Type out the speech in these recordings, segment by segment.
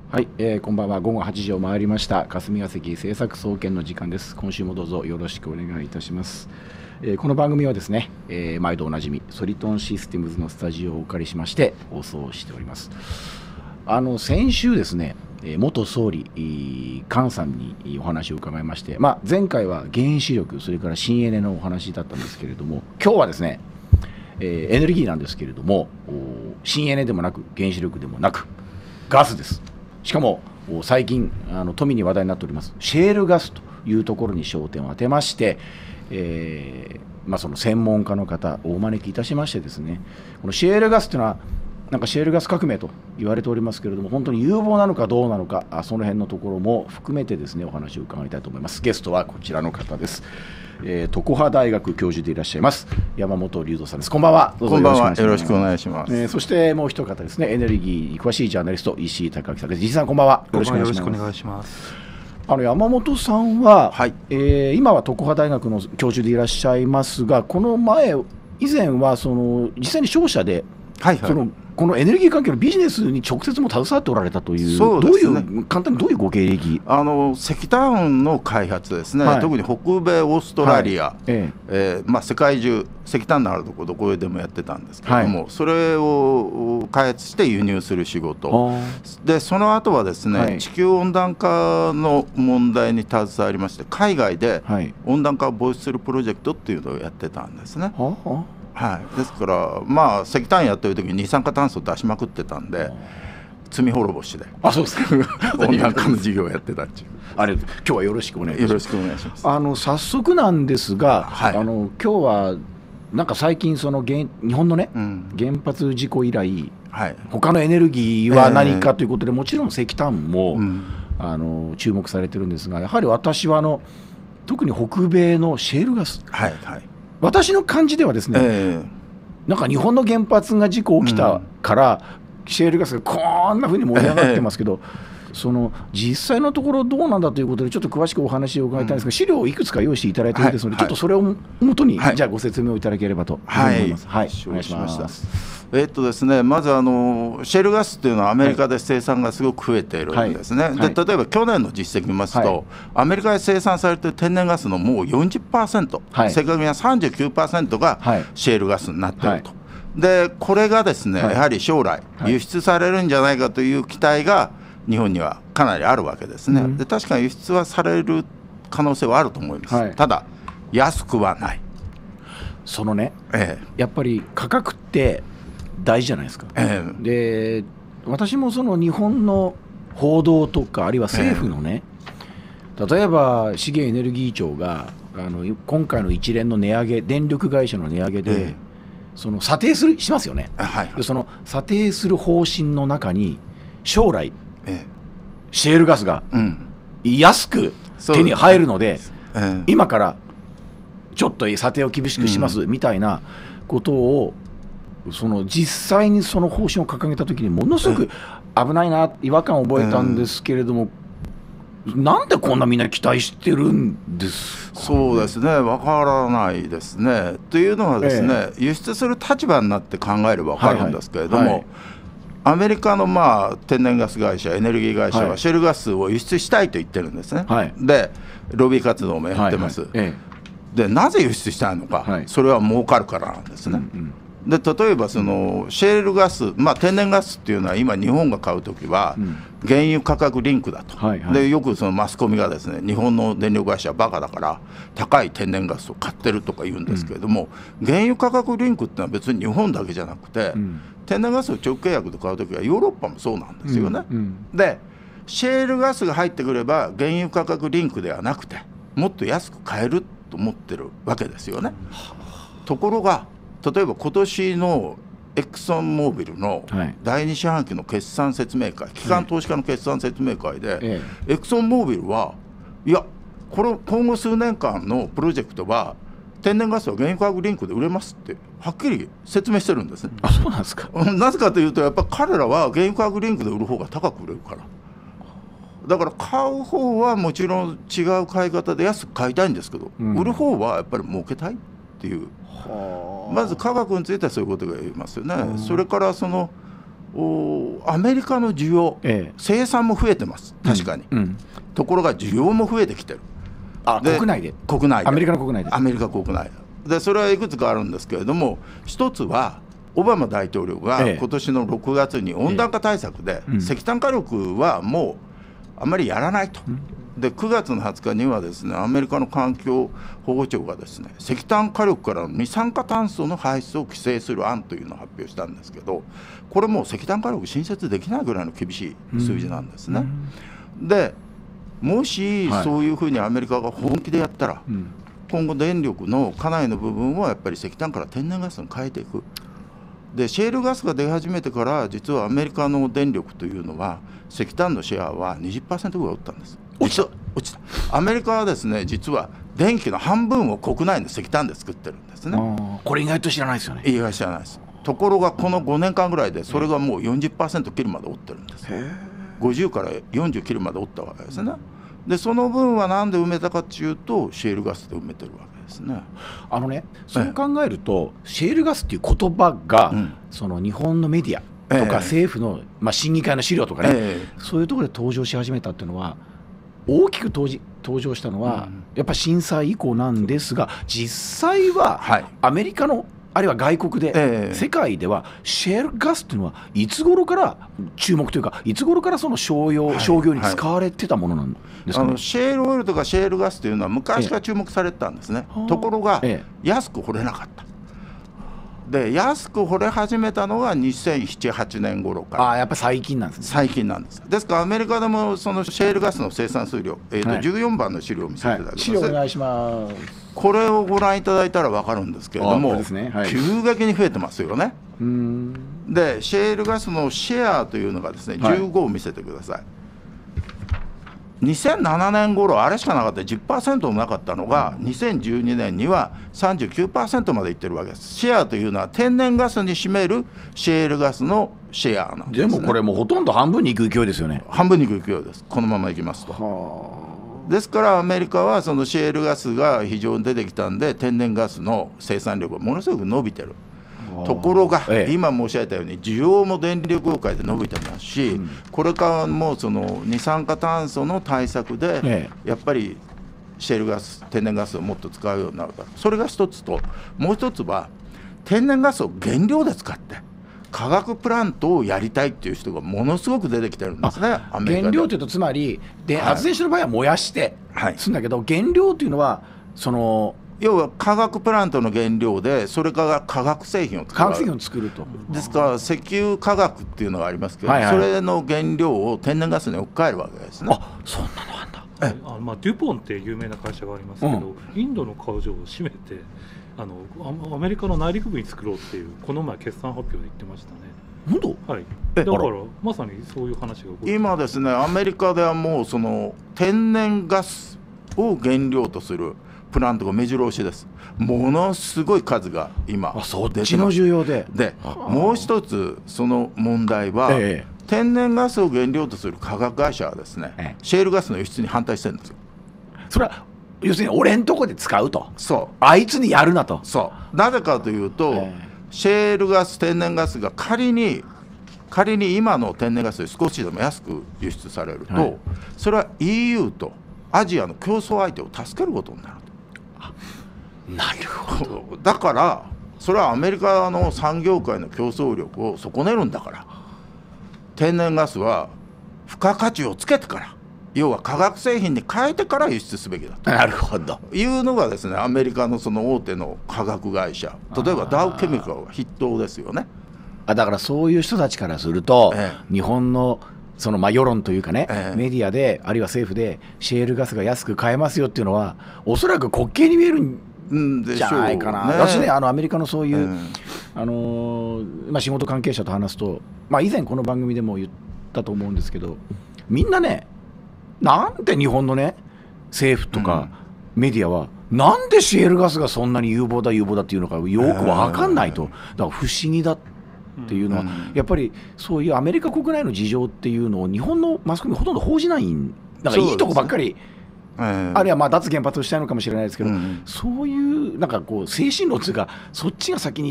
はい、こんばんは。午後8時を回りました。霞が関政策総研の時間です。今週もどうぞよろしくお願いいたします。この番組はですね、毎度おなじみソリトンシステムズのスタジオをお借りしまして放送しております。先週ですね、元総理菅さんにお話を伺いまして、前回は原子力、それから新エネのお話だったんですけれども、今日はですね、エネルギーなんですけれども、新エネでもなく原子力でもなくガスです。しかも最近富に話題になっておりますシェールガスというところに焦点を当てまして、その専門家の方をお招きいたしましてですね、このシェールガスというのはなんかシェールガス革命と言われておりますけれども、本当に有望なのかどうなのか、その辺のところも含めてですねお話を伺いたいと思います。ゲストはこちらの方です。常葉大学教授でいらっしゃいます山本龍三さんです。こんばんは。 どうぞよろしくお願いします。 そしてもう一方ですね、エネルギーに詳しいジャーナリスト石井隆明さんです。石井さん、こんばんは。 よろしくお願いします。 山本さんは、 はい、 今は常葉大学の教授でいらっしゃいますが、この以前は実際に商社で、このエネルギー関係のビジネスに直接も携わっておられたという、 そうですね、 簡単にどういうご経歴？ 石炭の開発ですね、特に北米オーストラリア、世界中石炭のあるところどこでもやってたんですけれども、それを開発して輸入する仕事で、その後はですね、地球温暖化の問題に携わりまして、海外で温暖化を防止するプロジェクトっていうのをやってたんですね。ですから石炭やってる時に二酸化炭素出しまくってたんで、罪滅ぼしでそうですか温暖化の事業をやってたっていう。 今日はよろしくお願いします。 よろしくお願いします。 早速なんですが、今日はなんか最近日本のね、原発事故以来、他のエネルギーは何かということで、もちろん石炭も、注目されてるんですが、やはり私は特に北米のシェールガス、私の感じではですね、なんか日本の原発が事故起きたから、シェールガスがこんなふうに盛り上がってますけど、実際のところどうなんだということで、ちょっと詳しくお話を伺いたいんですが、資料をいくつか用意していただいているですので、ちょっとそれをもとに、じゃあご説明をいただければと思います。お願いします。 ですね、まずシェールガスというのはアメリカで生産がすごく増えているんですね。で例えば去年の実績を見ますと、アメリカで生産されている天然ガスのもう 40%、正確には 39% がシェールガスになっていると。でこれがですね、やはり将来輸出されるんじゃないかという期待が日本にはかなりあるわけですね。で確かに輸出はされる可能性はあると思います。ただ安くはない。 やっぱり価格って大事じゃないですか。で私も日本の報道とか、あるいは政府のね、例えば資源エネルギー庁が今回の一連の値上げ、電力会社の値上げで、査定しますよね。で査定する方針の中に将来、シェールガスが安く手に入るので、今からちょっと査定を厳しくしますみたいなことを、実際にその方針を掲げたときにものすごく危ないな、違和感を覚えたんですけれども、なんでこんなみんな期待してるんですかね。 そうですね、わからないですね。というのはですね、輸出する立場になって考えれば分かるんですけれども、アメリカの天然ガス会社、エネルギー会社はシェールガスを輸出したいと言ってるんですね。でロビー活動もやってます。でなぜ輸出したいのか、それは儲かるからなんですね。で例えばシェールガス、天然ガスっていうのは今日本が買うときは原油価格リンクだと、でよくマスコミがですね、日本の電力会社はバカだから高い天然ガスを買ってるとか言うんですけれども、原油価格リンクってのは別に日本だけじゃなくて、天然ガスを長期契約で買うときはヨーロッパもそうなんですよね。でシェールガスが入ってくれば原油価格リンクではなくてもっと安く買えると思ってるわけですよね。ところが例えば今年のエクソンモービルの第2四半期の決算説明会、機関投資家の決算説明会で、エクソンモービルはいや、今後数年間のプロジェクトは天然ガスは原油価格リンクで売れますってはっきり説明してるんですね。 そうなんですか。 なぜかというと、やっぱり彼らは原油価格リンクで売る方が高く売れるから。だから買う方はもちろん違う買い方で安く買いたいんですけど、売る方はやっぱり儲けたいっていう、まず価格についてはそういうことが言えますよね。それからアメリカの需要、生産も増えてます、確かに、ところが需要も増えてきてる。 国内でアメリカの国内でアメリカ国内で、それはいくつかあるんですけれども、一つはオバマ大統領が今年の6月に温暖化対策で石炭火力はもうあんまりやらないと。で9月の20日にはですね、アメリカの環境保護庁がですね、石炭火力からの二酸化炭素の排出を規制する案というのを発表したんですけど、これもう石炭火力新設できないぐらいの厳しい数字なんですね。でもしそういうふうにアメリカが本気でやったら、今後電力のかなりの部分をやっぱり石炭から天然ガスに変えていく。でシェールガスが出始めてから実はアメリカの電力というのは石炭のシェアは 20% ぐらい落ちたんです。落ちた。アメリカはですね、実は電気の半分を国内の石炭で作ってるんですね。 これ意外と知らないですよね。 意外と知らないです。ところがこの5年間ぐらいでそれがもう 40% 切るまで落ってるんです。50から40切るまで落ったわけですね。でその分は何で埋めたかというとシェールガスで埋めてるわけですね。 そう考えるとシェールガスっていう言葉が、その日本のメディアとか政府の、審議会の資料とかね、そういうところで登場し始めたっていうのは、大きく登場したのは、やっぱり震災以降なんですが、実際はアメリカのあるいは外国で、世界ではシェールガスっていうのはいつ頃から注目というか、いつ頃からその商業に使われてたものなんですかね。 シェールオイルとかシェールガスというのは昔から注目されてたんですね。ところが、安く掘れなかった。で安く掘れ始めたのが2007、8年頃から。 やっぱり最近なんですね。 最近なんです。ですからアメリカでもそのシェールガスの生産数量、14番の資料を見せていただきます。 資料お願いします。 これをご覧いただいたら分かるんですけれども、急激に増えてますよね。でシェールガスのシェアというのがですね、15を見せてください。2007年頃あれしかなかった、10% もなかったのが、2012年には 39% までいってるわけです。シェアというのは天然ガスに占めるシェールガスのシェアなんですね。 でもこれもうほとんど半分にいく勢いですよね。 半分にいく勢いです、このままいきますと。ですからアメリカはそのシェールガスが非常に出てきたんで、天然ガスの生産量がものすごく伸びてる。ところが、今申し上げたように需要も電力業界で伸びてますし、これからもその二酸化炭素の対策で、やっぱりシェールガス、天然ガスをもっと使うようになるから、それが一つと、もう一つは天然ガスを原料で使って化学プラントをやりたいっていう人がものすごく出てきてるんですね、アメリカで。 原料というとつまり発電所の場合は燃やしてするんだけど、原料というのはその要は化学プラントの原料で、それから化学製品を作る。 化学製品を作ると。 ですから石油化学っていうのがありますけど、それの原料を天然ガスに置き換えるわけですね。 そんなのあんだ。 デュポンっていう有名な会社がありますけど、インドの工場を閉めてアメリカの内陸部に作ろうっていう、この前決算発表で言ってましたね。 本当？ はい。だからまさにそういう話が今ですね、アメリカではもうその天然ガスを原料とするプラントが目白押しです。ものすごい数が今そっちの需要で。 もう一つその問題は、天然ガスを原料とする化学会社はですね、シェールガスの輸出に反対してるんですよ。 それは要するに俺んとこで使うと。 そう。 あいつにやるなと。 そう。なぜかというと、シェールガス、天然ガスが仮に今の天然ガスより少しでも安く輸出されると、それは EU とアジアの競争相手を助けることになる。 なるほど。 だからそれはアメリカの産業界の競争力を損ねるんだから、天然ガスは付加価値をつけてから、要は化学製品に変えてから輸出すべきだと。 なるほど。 いうのがですね、アメリカのその大手の化学会社、例えばダウケミカルが筆頭ですよね。 だからそういう人たちからすると、日本のその世論というかね、メディアであるいは政府でシェールガスが安く買えますよっていうのは、おそらく滑稽に見えるんじゃないかな。私ね、アメリカのそういう、仕事関係者と話すと、以前この番組でも言ったと思うんですけど、みんなね、なんで日本のね政府とかメディアは、なんでシェールガスがそんなに有望だっていうのかよく分かんないと。だから不思議だっていうのは、やっぱりそういうアメリカ国内の事情っていうのを日本のマスコミほとんど報じないんだから、いいとこばっかり、あるいは脱原発をしたいのかもしれないですけど、そういうなんかこう精神論というか、そっちが先に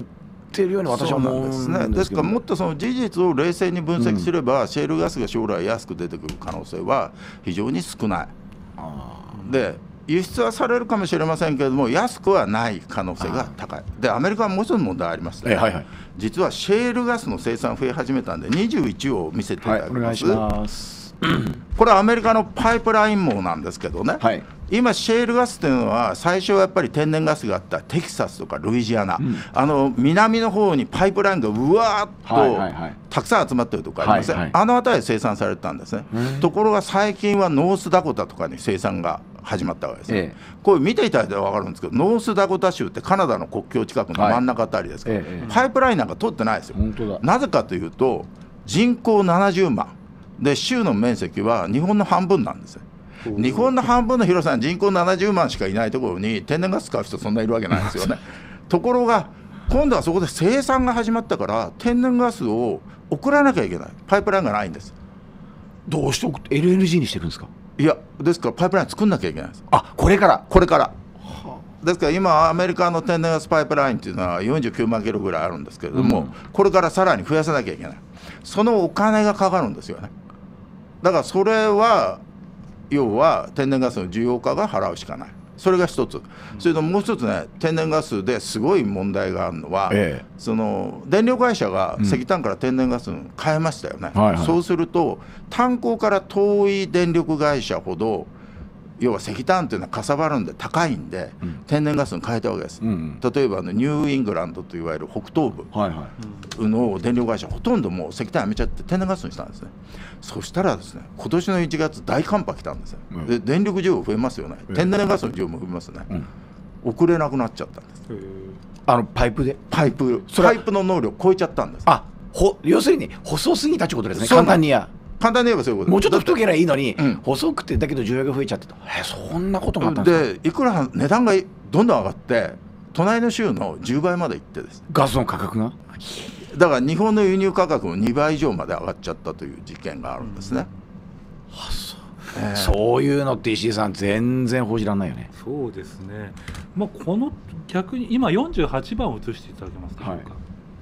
ってるように私は思うんですけど、 ですからもっとその事実を冷静に分析すれば、シェールガスが将来安く出てくる可能性は非常に少ない。で輸出はされるかもしれませんけれども、安くはない可能性が高い。でアメリカはもう一つ問題ありまして、実はシェールガスの生産増え始めたんで、21を見せていただきます。 お願いします。 これはアメリカのパイプライン網なんですけどね、今シェールガスっていうのは最初はやっぱり天然ガスがあったテキサスとかルイジアナ、南の方にパイプラインがうわーっとたくさん集まってるとこありません、あの辺りで生産されてたんですね。ところが最近はノースダコタとかに生産が始まったわけですね、これ見ていただいたら分かるんですけど、ノースダコタ州ってカナダの国境近くの真ん中あたりですから、パイプラインなんか通ってないですよ。なぜかというと人口70万で州の面積は日本の半分なんですよ。日本の半分の広さに人口70万しかいないところに天然ガス使う人そんないるわけないんですよね。ところが今度はそこで生産が始まったから天然ガスを送らなきゃいけない、パイプラインがないんです。 どうして送って LNG にしてるんですか？ いや、ですからパイプライン作んなきゃいけないんです。 これからですから今アメリカの天然ガスパイプラインっていうのは49万キロぐらいあるんですけれども、これからさらに増やさなきゃいけない。そのお金がかかるんですよね。だからそれは要は天然ガスの需要家が払うしかない。それが一つ。それともう一つね、天然ガスですごい問題があるのは、その電力会社が石炭から天然ガスに変えましたよね、そうすると炭鉱から遠い電力会社ほど要は石炭というのはかさばるんで高いんで、天然ガスに変えたわけです。例えばニューイングランドといわれる北東部の電力会社ほとんどもう石炭やめちゃって天然ガスにしたんですね。そしたらですね、今年の1月大寒波来たんですよ。で電力需要増えますよね、天然ガスの需要も増えますね、送れなくなっちゃったんです。 パイプでパイプの能力超えちゃったんです。 要するに細すぎたってことですね。簡単に言えばそういうこと。 もうちょっと太ければいいのに、細くてだけど需要が増えちゃってと、そんなこともあったんですか？ でいくら値段がどんどん上がって隣の州の10倍までいってです、 ガスの価格がだから日本の輸入価格も2倍以上まで上がっちゃったという事件があるんですね。 そういうのって石井さん全然報じられないよね。 そうですね、この逆に今48番を映していただけますでしょうか。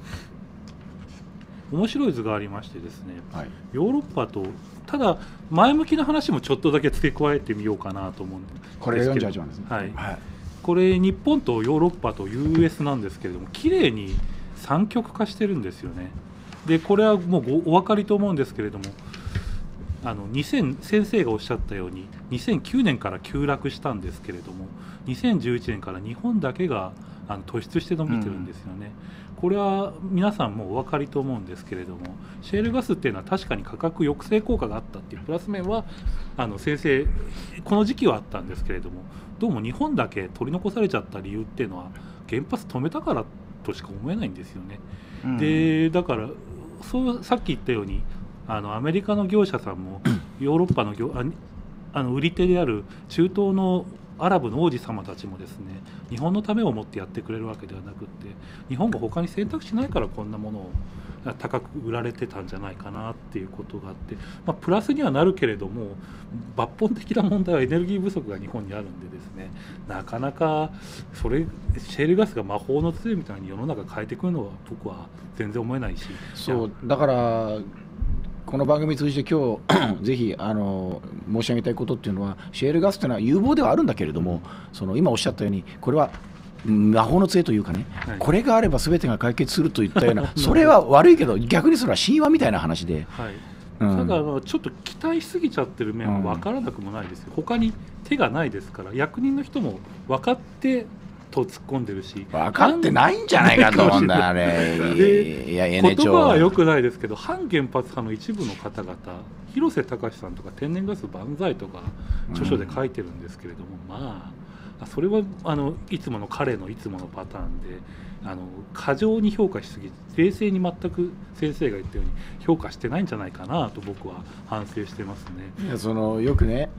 面白い図がありましてですね、ヨーロッパとただ前向きな話もちょっとだけ付け加えてみようかなと思うんですけど、 これ48番ですね、 これ日本とヨーロッパと US なんですけれども、綺麗に三極化してるんですよね。でこれはもうお分かりと思うんですけれども、先生がおっしゃったように2009年から急落したんですけれども、2011年から日本だけが突出して伸びてるんですよね。これは皆さんもお分かりと思うんですけれども、シェールガスっていうのは確かに価格抑制効果があったっていうプラス面は先生この時期はあったんですけれども、どうも日本だけ取り残されちゃった理由っていうのは原発止めたからとしか思えないんですよね。でだからさっき言ったようにアメリカの業者さんもヨーロッパの売り手である中東のアラブの王子様たちもですね、日本のためを思ってやってくれるわけではなくって、日本が他に選択肢ないからこんなものを高く売られてたんじゃないかなっていうことがあって、プラスにはなるけれども抜本的な問題はエネルギー不足が日本にあるんでですね、なかなかシェールガスが魔法の杖みたいに世の中変えてくるのは僕は全然思えないし、 そうだからこの番組通じて今日ぜひ申し上げたいことっていうのは、シェールガスというのは有望ではあるんだけれども、今おっしゃったようにこれは魔法の杖というかね、これがあれば全てが解決するといったようなそれは悪いけど逆にそれは神話みたいな話で、ただちょっと期待しすぎちゃってる面は分からなくもないですよ。他に手がないですから、役人の人も分かってと突っ込んでるし、 分かってないんじゃないかと思うんだあれ。 言葉は良くないですけど、反原発派の一部の方々、広瀬隆さんとか天然ガス万歳とか著書で書いてるんですけれども、それはいつもの彼のいつものパターンで過剰に評価しすぎ、冷静に全く先生が言ったように評価してないんじゃないかなと僕は反省してますね。 いやよくね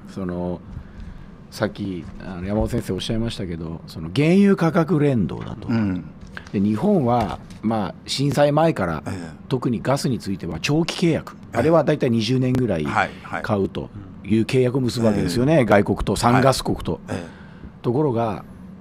さっき山本先生おっしゃいましたけど、原油価格連動だと、で日本は、震災前から、特にガスについては長期契約、あれはだいたい20年ぐらい買うという契約を結ぶわけですよね、外国と産ガス国と。ところが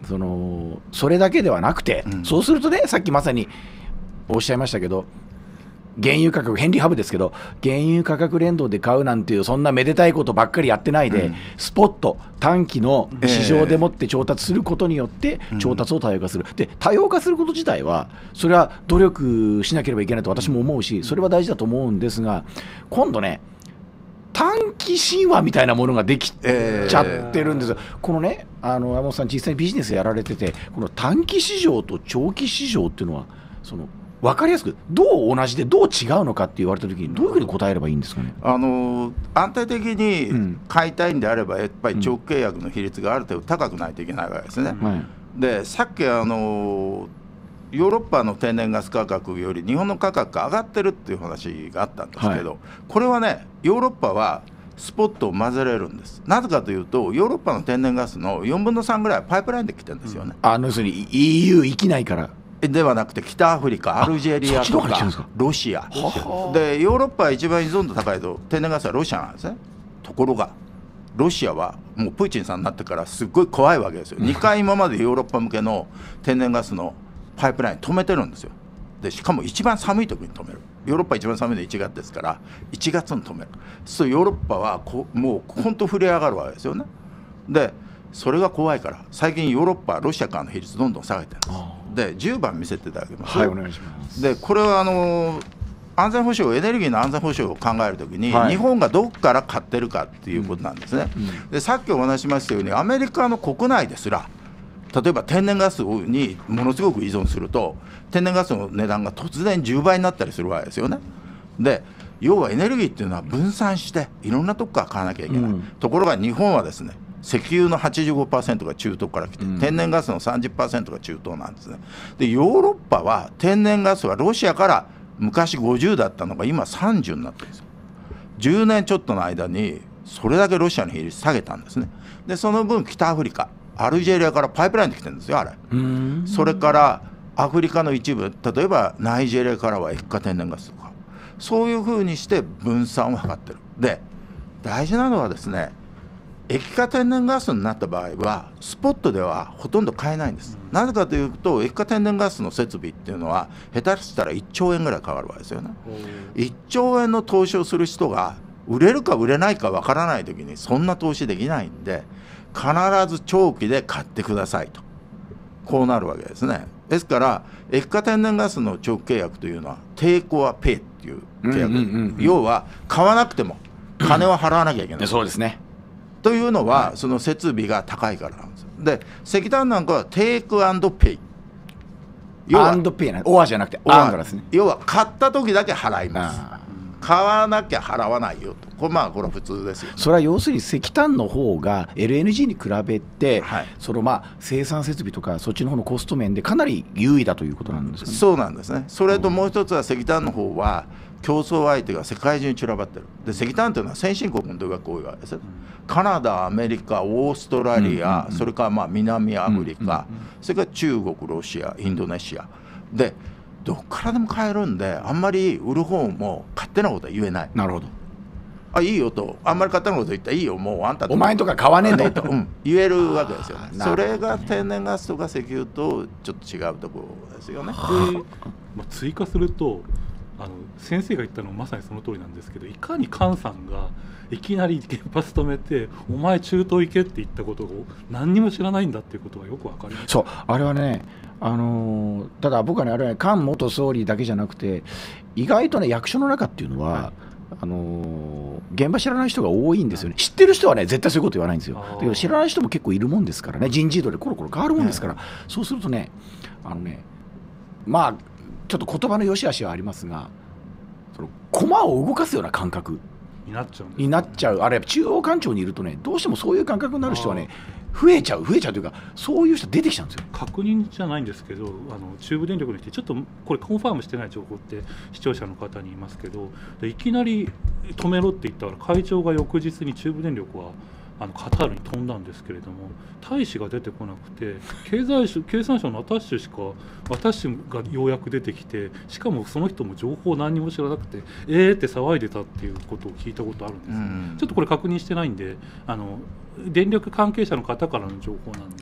それだけではなくて、そうするとね、さっきまさにおっしゃいましたけど、原油価格、ヘンリーハブですけど、原油価格連動で買うなんていう、そんなめでたいことばっかりやってないで、スポット、短期の市場でもって調達することによって、調達を多様化する、で多様化すること自体は、それは努力しなければいけないと私も思うし、それは大事だと思うんですが、今度ね、短期神話みたいなものができちゃってるんですよ。このね、山本さん、実際にビジネスやられてて、この短期市場と長期市場っていうのは、分かりやすくどう同じでどう違うのかって言われたときに、どういうふうに答えればいいんですかね。 安定的に買いたいんであれば、やっぱり長期契約の比率がある程度高くないといけないわけですね。でさっきヨーロッパの天然ガス価格より日本の価格が上がってるっていう話があったんですけど、これはね、ヨーロッパはスポットを混ぜれるんです。なぜかというと、ヨーロッパの天然ガスの4分の3ぐらいはパイプラインで来てるんですよね。 要するに EU 行きないからではなくて、北アフリカ、アルジェリアとかロシアで、ヨーロッパは一番依存度高いと天然ガスはロシアなんですね。ところがロシアはもうプーチンさんになってからすっごい怖いわけですよ。2回今までヨーロッパ向けの天然ガスのパイプライン止めてるんですよ。でしかも一番寒い時に止める。ヨーロッパ一番寒いのは1月ですから、1月に止める。そうヨーロッパはもう本当震え上がるわけですよね。でそれが怖いから、最近ヨーロッパロシアからの比率どんどん下げてるんです。で10番見せていただけますか。 はい、お願いします。 でこれは安全保障、エネルギーの安全保障を考えるときに、日本がどこから買ってるかっていうことなんですね。でさっきお話ししましたように、アメリカの国内ですら、例えば天然ガスにものすごく依存すると、天然ガスの値段が突然10倍になったりするわけですよね。で要はエネルギーっていうのは分散していろんなとこから買わなきゃいけない、ところが日本はですね、石油の 85% が中東から来て、天然ガスの 30% が中東なんですね。でヨーロッパは天然ガスはロシアから昔50だったのが今30になってるんですよ。10年ちょっとの間にそれだけロシアの比率下げたんですね。でその分北アフリカ、アルジェリアからパイプラインで来てるんですよ、あれ。それからアフリカの一部、例えばナイジェリアからは液化天然ガスとか、そういうふうにして分散を図ってる。で大事なのはですね、液化天然ガスになった場合はスポットではほとんど買えないんです。なぜかというと、液化天然ガスの設備っていうのは下手したら1兆円ぐらいかかるわけですよね。1兆円の投資をする人が売れるか売れないかわからない時にそんな投資できないんで、必ず長期で買ってくださいと、こうなるわけですね。ですから液化天然ガスの長期契約というのはテイクオアペイっていう契約、要は買わなくても金は払わなきゃいけない、 そうですね。 というのは、その設備が高いからなんです。で石炭なんかはテイクアンドペイ、 アンドペイな、オアじゃなくてアンからですね。 要は買った時だけ払います、買わなきゃ払わないよと。これは普通ですよ、ね。 それは要するに石炭の方が LNG に比べて、生産設備とかそっちの方のコスト面でかなり優位だということなんですかね。 そうなんですね。それともう一つは、石炭の方は競争相手が世界中に散らばってる。で石炭というのは先進国の動学が多いわけですよ。カナダ、アメリカ、オーストラリア、それから南アフリカ、それから中国、ロシア、インドネシアで、どっからでも買えるんで、あんまり売る方も勝手なことは言えない。 なるほど。 いいよと、あんまり勝手なこと言ったらいいよ、もうあんたとお前とか買わねえんだよと、 言えるわけですよ。それが天然ガスとか石油とちょっと違うところですよね。 で、追加すると、先生が言ったのはまさにその通りなんですけど、いかに菅さんがいきなり原発止めてお前中東行けって言ったことを何にも知らないんだっていうことがよくわかります。 そう、あれはね、ただ僕はね、あれはね、菅元総理だけじゃなくて、意外とね、役所の中っていうのは、現場知らない人が多いんですよね。知ってる人はね、絶対そういうこと言わないんですよ。だけど知らない人も結構いるもんですからね、人事異動でコロコロ変わるもんですから、そうするとね、まあちょっと言葉の良し悪しはありますが、その駒を動かすような感覚になっちゃう。あれ中央官庁にいるとね、どうしてもそういう感覚になる人はね、増えちゃうというか、そういう人出てきちゃうんですよ。 確認じゃないんですけど、中部電力の人、ちょっとこれコンファームしてない情報って視聴者の方に言いますけど、いきなり止めろって言ったら会長が翌日に中部電力はカタールに飛んだんですけれども、大使が出てこなくて、経産省のアタッシュがようやく出てきて、しかもその人も情報を何にも知らなくてって騒いでたっていうことを聞いたことあるんです、ちょっとこれ確認してないんで、電力関係者の方からの情報なんで、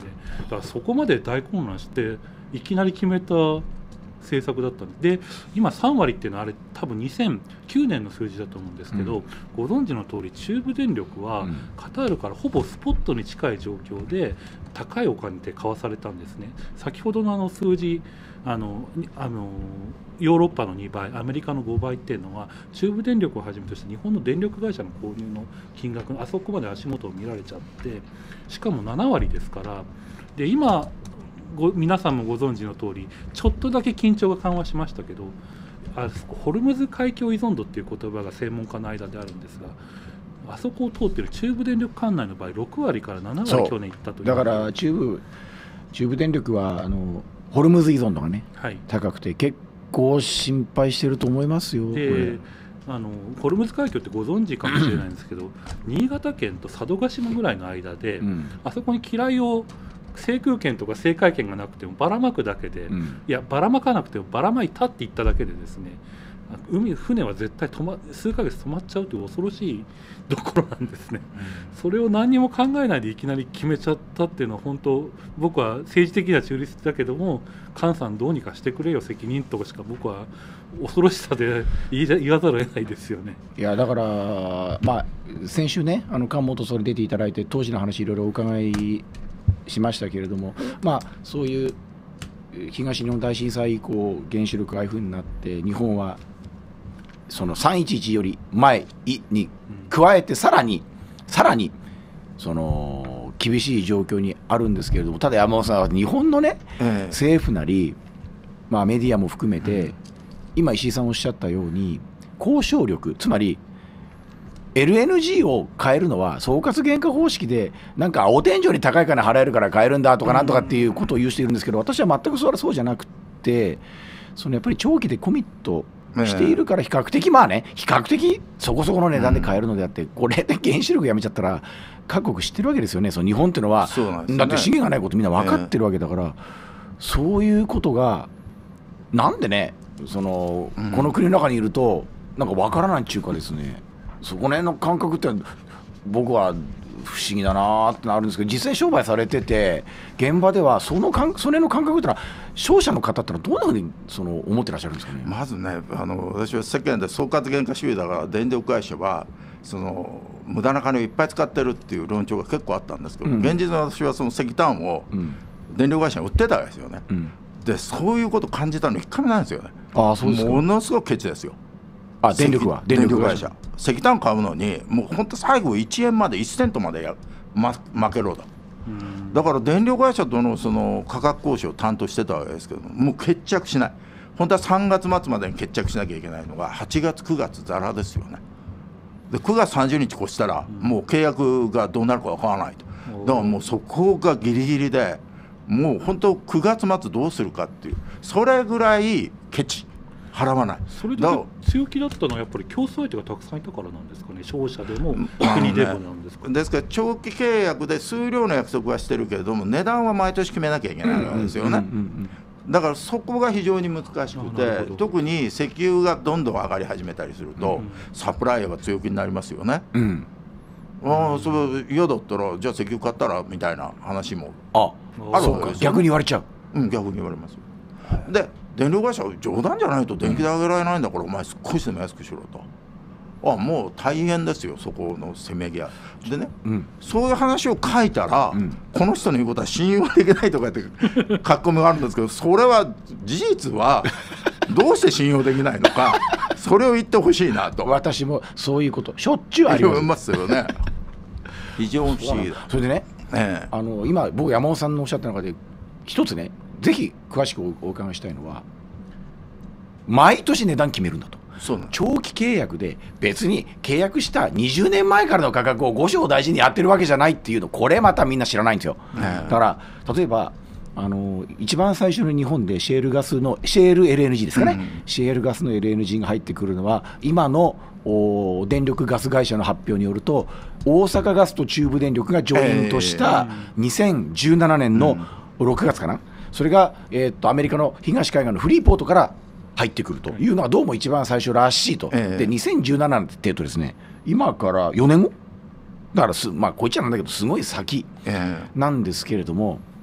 だからそこまで大混乱していきなり決めた政策だったんで、今3割っていうのはあれ多分2009年の数字だと思うんですけど、ご存知の通り中部電力はカタールからほぼスポットに近い状況で高いお金で買わされたんですね。先ほどの数字ヨーロッパの2倍アメリカの5倍っていうのは中部電力をはじめとして日本の電力会社の購入の金額のあそこまで足元を見られちゃって、しかも7割ですから。で今皆さんもご存知の通りちょっとだけ緊張が緩和しましたけど、ホルムズ海峡依存度っていう言葉が専門家の間であるんですが、あそこを通っている中部電力管内の場合6割から7割去年いったという。 だから中部電力はホルムズ依存度がね、 はい、 高くて結構心配してると思いますよ。 でホルムズ海峡ってご存知かもしれないんですけど新潟県と佐渡島ぐらいの間で、あそこに機雷を制空権とか制海権がなくてもばらまくだけで、いやばらまかなくてもばらまいたって言っただけでですね、船は絶対数ヶ月止まっちゃうという恐ろしいところなんですね。それを何にも考えないでいきなり決めちゃったっていうのは本当僕は政治的な中立だけども菅さんどうにかしてくれよ責任とかしか僕は恐ろしさで言わざるを得ないですよね。 いやだから先週ね菅元総理出ていただいて当時の話いろいろお伺いしましたけれども、そういう東日本大震災以降原子力ああいうふうになって日本はその311より前に加えてさらにその厳しい状況にあるんですけれども、ただ山本さんは日本のね、政府なり、メディアも含めて、今石井さんおっしゃったように交渉力、つまりLNG を買えるのは総括原価方式でなんか青天井に高い金払えるから買えるんだとかなんとかっていうことを言う人いるんですけど、私は全くそうじゃなくて、やっぱり長期でコミットしているから比較的そこそこの値段で買えるのであって、これで原子力やめちゃったら各国知ってるわけですよね。日本っていうのはだって資源がないことみんな分かってるわけだから、そういうことがなんでねこの国の中にいるとなんか分からないっていうかですね、そこら辺の感覚って僕は不思議だなってなるんですけど、実際商売されてて現場ではそれの感覚ってのは商社の方ってのはどんなふうに思ってらっしゃるんですかね。 まずね私は世間で総括原価主義だから電力会社は無駄な金をいっぱい使ってるっていう論調が結構あったんですけど、現実は私は石炭を電力会社に売ってたわけですよね。でそういうことを感じたの一回もないんですよね。 そうですか。 ものすごくケチですよ。 電力会社石炭買うのにもう本当最後1円まで1セントまで負けろだ。だから電力会社との価格交渉を担当してたわけですけどもう決着しない。本当は3月末までに決着しなきゃいけないのが8月9月ざらですよね。で9月30日越したらもう契約がどうなるか分からないと。だからもうそこがギリギリでもう本当9月末どうするかっていうそれぐらいケチ払わない。 それで強気だったのはやっぱり競争相手がたくさんいたからなんですかね。商社でも国でもなんですか。 ですから長期契約で数量の約束はしてるけれども値段は毎年決めなきゃいけないわけですよね。だからそこが非常に難しくて、特に石油がどんどん上がり始めたりすると、サプライヤーが強気になりますよね。それ嫌だったらじゃあ石油買ったらみたいな話もあるわけですよね。 逆に言われちゃう。 逆に言われますよ。で電力会社は冗談じゃないと電気代上げられないんだからお前少しでも安くしろと。もう大変ですよそこのせめぎ合いでね、そういう話を書いたら、この人の言うことは信用できないとかって書き込みがあるんですけど、それは事実はどうして信用できないのかそれを言ってほしいなと。 私もそういうことしょっちゅうありますよね。非常に不思議だ。 それでね、今僕山本さんのおっしゃった中で一つねぜひ詳しくお伺いしたいのは、毎年値段決めるんだと。長期契約で別に契約した20年前からの価格を5章大事にやってるわけじゃないっていうの、これまたみんな知らないんですよ。だから例えば一番最初の日本でシェール LNG ですかね、シェールガスの LNG が入ってくるのは今の電力ガス会社の発表によると大阪ガスと中部電力がジョイントした2017年の6月かな、それが、アメリカの東海岸のフリーポートから入ってくるというのがどうも一番最初らしいと。で2017年っていうとですね、今から4年後だからこいつらなんだけどすごい先なんですけれども、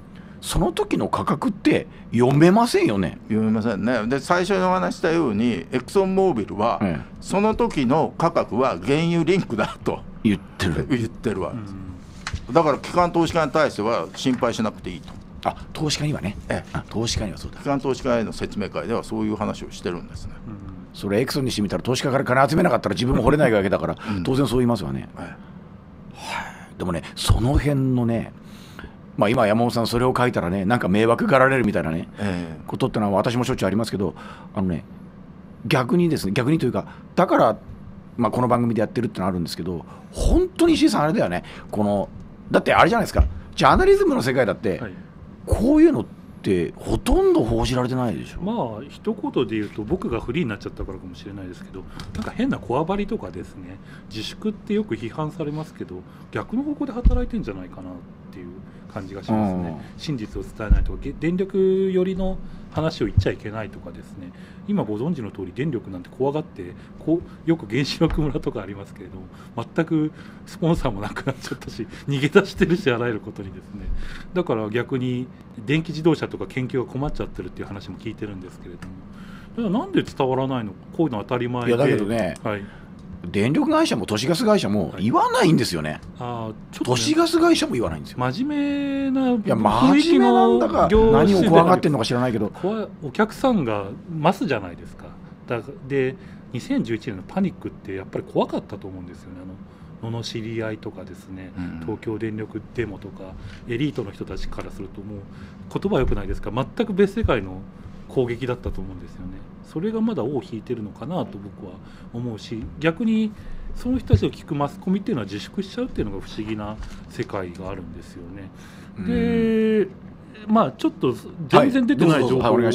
その時の価格って読めませんよね。 読めませんね。で最初にお話したようにエクソンモービルは、その時の価格は原油リンクだと言ってるわけです。だから機関投資家に対しては心配しなくていいと。 投資家にはね、投資家にはそうだ。 機関投資家への説明会ではそういう話をしてるんですね。 それエクソンにしてみたら投資家から金集めなかったら自分も掘れないわけだから、当然そう言いますわね。でもね、その辺のね、今山本さんそれを書いたらね、なんか迷惑がられるみたいなね、ことってのは私もしょっちゅうありますけど、逆にですね、逆にというか、だから、この番組でやってるってのはあるんですけど、本当に石井さんあれだよね、だってあれじゃないですか、ジャーナリズムの世界だって、こういうのってほとんど報じられてないでしょ。 一言で言うと、僕がフリーになっちゃったからかもしれないですけど、なんか変なこわばりとかですね、自粛ってよく批判されますけど、逆の方向で働いてんじゃないかなっていう感じがしますね。真実を伝えないとか、電力寄りの話を言っちゃいけないとかですね、今ご存知の通り電力なんて怖がってよく原子力村とかありますけれども、全くスポンサーもなくなっちゃったし、逃げ出してるし、あらゆることにですね。だから逆に電気自動車とか研究が困っちゃってるっていう話も聞いてるんですけれども、だからなんで伝わらないの、こういうの当たり前で。 いやだけどね、電力会社も都市ガス会社も言わないんですよね。都市ガス会社も言わないんですよ。 真面目な雰囲気の何を怖がってるのか知らないけど、 お客さんが増すじゃないですか。で2011年のパニックってやっぱり怖かったと思うんですよね。罵り合いとかですね、東京電力デモとか、エリートの人たちからするともう言葉良くないですか、全く別世界の攻撃だったと思うんですよね。それがまだ尾を引いてるのかなと僕は思うし、逆にその人たちを聞くマスコミっていうのは自粛しちゃうっていうのが不思議な世界があるんですよね。でちょっと全然出てない情報を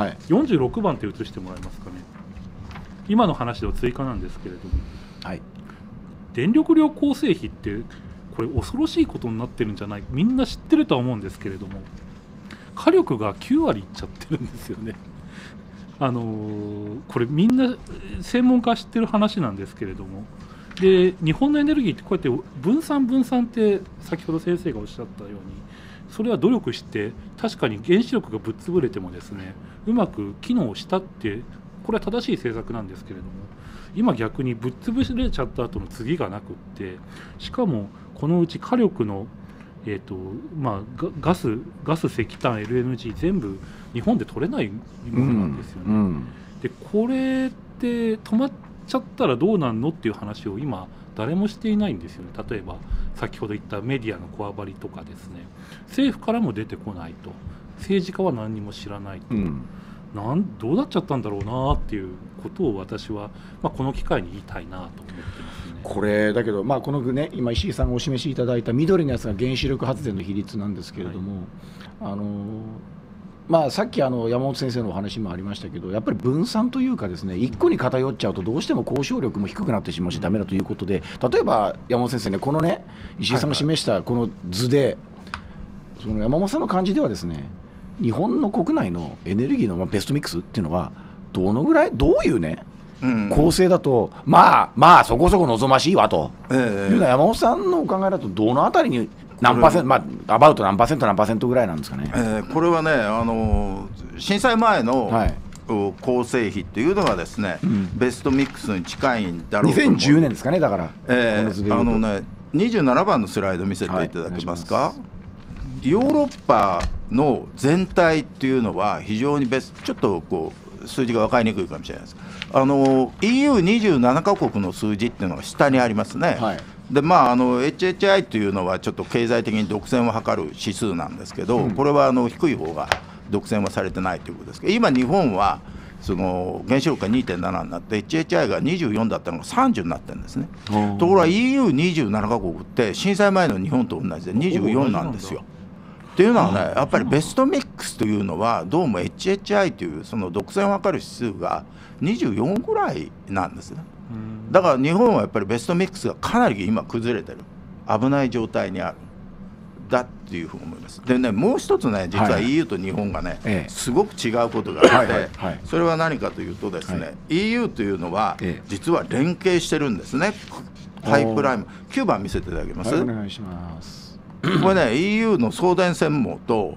46番って映してもらえますかね。今の話では追加なんですけれども、電力量構成比ってこれ恐ろしいことになってるんじゃない、みんな知ってるとは思うんですけれども、火力が9割いっちゃってるんですよね。これみんな専門家は知ってる話なんですけれども、で日本のエネルギーってこうやって分散って先ほど先生がおっしゃったように、それは努力して確かに原子力がぶっ潰れてもですね、うまく機能したって、これは正しい政策なんですけれども、今逆にぶっ潰れちゃった後の次がなくって、しかもこのうち火力のガス、石炭、LNG 全部日本で取れないものなんですよね。でこれって止まっちゃったらどうなんのっていう話を今誰もしていないんですよね。例えば先ほど言ったメディアのこわばりとかですね、政府からも出てこないと、政治家は何にも知らないと、どうなっちゃったんだろうなっていうことを私は、この機会に言いたいなと思ってますね。 これだけど、このね、今石井さんがお示しいただいた緑のやつが原子力発電の比率なんですけれども、さっき山本先生のお話もありましたけど、やっぱり分散というかですね、一個に偏っちゃうとどうしても交渉力も低くなってしまうしダメだということで、例えば山本先生ね、このね石井さんが示したこの図で、その山本さんの感じではですね、日本の国内のエネルギーのベストミックスっていうのはどのぐらい、どういうね構成だとそこそこ望ましいわというのは、山本さんのお考えだとどのあたりに何パーセント、アバウト何パーセントぐらいなんですかね。 これはね、震災前の、構成比っていうのがですね、ベストミックスに近いんだろうと思う。 2010年ですかね。だから 27番のスライド見せていただけますか。ヨーロッパの全体っていうのは非常にちょっと数字が分かりにくいかもしれないです。EU27 カ国の数字っていうのが下にありますね。でHHI というのはちょっと経済的に独占を図る指数なんですけど、これは低い方が独占はされてないということですけど、今日本はその原子力が 2.7 になって HHI が24だったのが30になってるんですね。ところが EU27 カ国って震災前の日本と同じで24なんですよ。っていうのはね、やっぱりベストミックスというのはどうも HHI というその独占を図る指数が24ぐらいなんですね。だから日本はやっぱりベストミックスがかなり今崩れてる、危ない状態にあるだっていうふうに思います。でね、もう一つね、実は EU と日本がね、すごく違うことがあって、それは何かというとですね、EU というのは実は連携してるんですね。パイプライン、9番見せていただけます？ お願いします。 これね、EU の送電線網と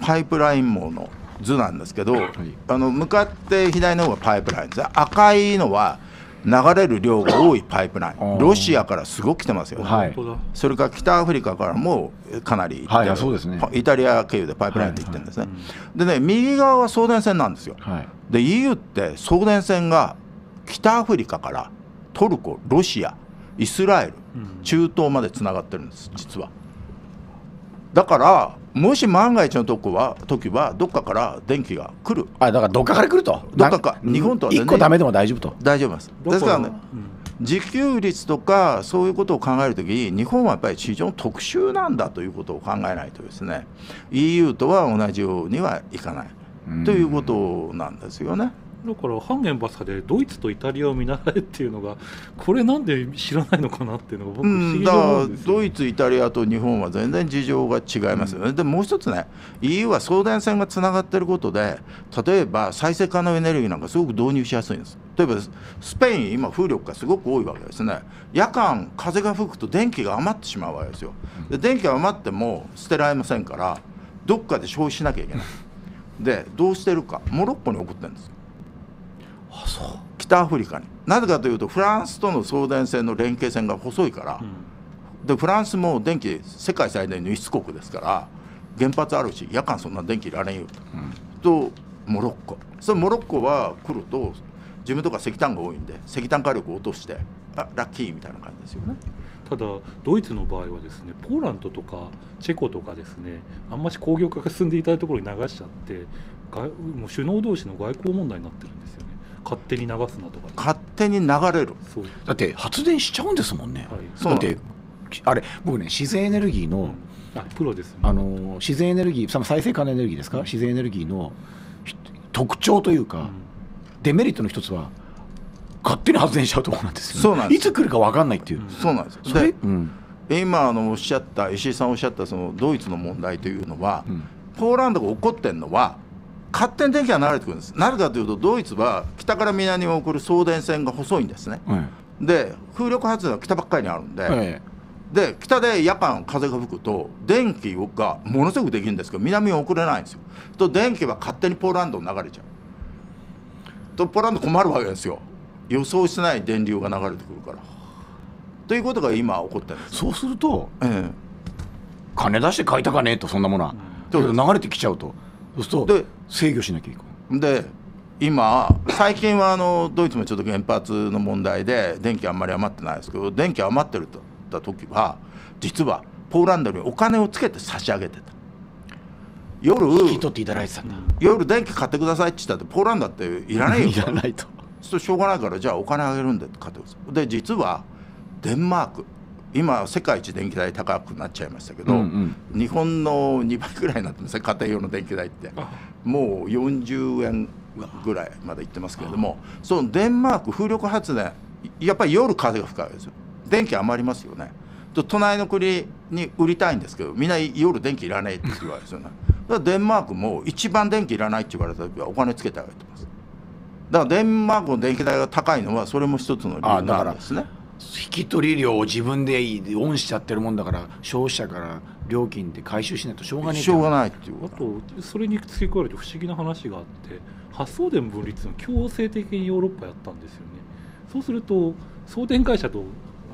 パイプライン網の図なんですけど、向かって左の方がパイプラインです。赤いのは流れる量が多いパイプライン、ロシアからすごく来てますよね、 はい、 それから北アフリカからもかなり行ってる、 はい、そうですね、 イタリア経由でパイプラインで行ってるんですね、でね、右側は送電線なんですよ、はい、で EU って送電線が北アフリカからトルコ、ロシア、イスラエル、中東までつながってるんです、実は。だからもし万が一の時はどっかから電気が来る。 だからどっかから来ると。 どっかか日本とは 1個ダメでも大丈夫と。 大丈夫です。ですからね、自給率とかそういうことを考えるときに日本はやっぱり非常に特殊なんだということを考えないとですね、 EU とは同じようにはいかないということなんですよね。 だからハンゲンバッサでドイツとイタリアを見習えっていうのが、これなんで知らないのかなっていうのが僕不思議に思うんですよ。 ドイツ、イタリアと日本は全然事情が違いますよね。でもう一つね、 EU は送電線がつながっていることで、例えば再生可能エネルギーなんかすごく導入しやすいんです。例えばスペイン、今風力がすごく多いわけですね。夜間風が吹くと電気が余ってしまうわけですよ。で電気が余っても捨てられませんから、どっかで消費しなきゃいけない。でどうしてるか、モロッコに送ってるんです。北アフリカに。なぜかというとフランスとの送電線の連携線が細いから、でフランスも電気世界最大の輸出国ですから、原発あるし夜間そんな電気いられんよと、モロッコ、それモロッコは来ると自分とか石炭が多いんで石炭火力を落としてラッキーみたいな感じですよね。 ただドイツの場合はですね、ポーランドとかチェコとかですね、あんまし工業化が進んでいたところに流しちゃって、もう首脳同士の外交問題になってるんですよね。勝手に流すなとか、 勝手に流れる。 そうだって発電しちゃうんですもんね、はい、だってあれ僕ね、自然エネルギーの、 プロですね、 自然エネルギー、再生可能エネルギーですか、自然エネルギーの特徴というか、デメリットの一つは勝手に発電しちゃうところなんですよ、ね、 そうなんです。 いつ来るか分かんないっていう、 そうなんです。で、今おっしゃった石井さんおっしゃったそのドイツの問題というのは、ポーランドが起こってるのは勝手に電気が流れてくるんです。なぜかというとドイツは北から南に送る送電線が細いんですね、で風力発電は北ばっかりにあるんで、で北で夜間風が吹くと電気がものすごくできるんですけど南に送れないんですよ。と電気は勝手にポーランドに流れちゃうと、ポーランド困るわけですよ。予想してない電流が流れてくるからということが今起こってるんです。 そうすると、金出して買いたかねえと、そんなものは、流れてきちゃうと、そうすると制御しなきゃいけない。 で今最近はドイツもちょっと原発の問題で電気あんまり余ってないですけど、電気余ってるとった時は実はポーランドにお金をつけて差し上げてた。夜引き取っていただいてたんだ。 夜電気買ってくださいって言ったってポーランドっていらないよいらないと。 そうしょうがないから、じゃあお金あげるんでって買ってください。で実はデンマーク今世界一電気代高くなっちゃいましたけど、日本の2倍ぐらいになってますね、家庭用の電気代って。もう40円ぐらいまでいってますけれども、そのデンマーク風力発電やっぱり夜風が吹くわけですよ。電気余りますよね。と隣の国に売りたいんですけど、みんな夜電気いらないって言うわけですよね。だからデンマークも一番電気いらないって言われた時はお金つけてあげてます。だからデンマークの電気代が高いのはそれも一つの理由なんですね。 引き取り料を自分でオンしちゃってるもんだから、消費者から料金で回収しないとしょうがない。 しょうがないっていう。 あとそれに付け加えると不思議な話があって、発送電分離の強制的にヨーロッパやったんですよね。そうすると送電会社と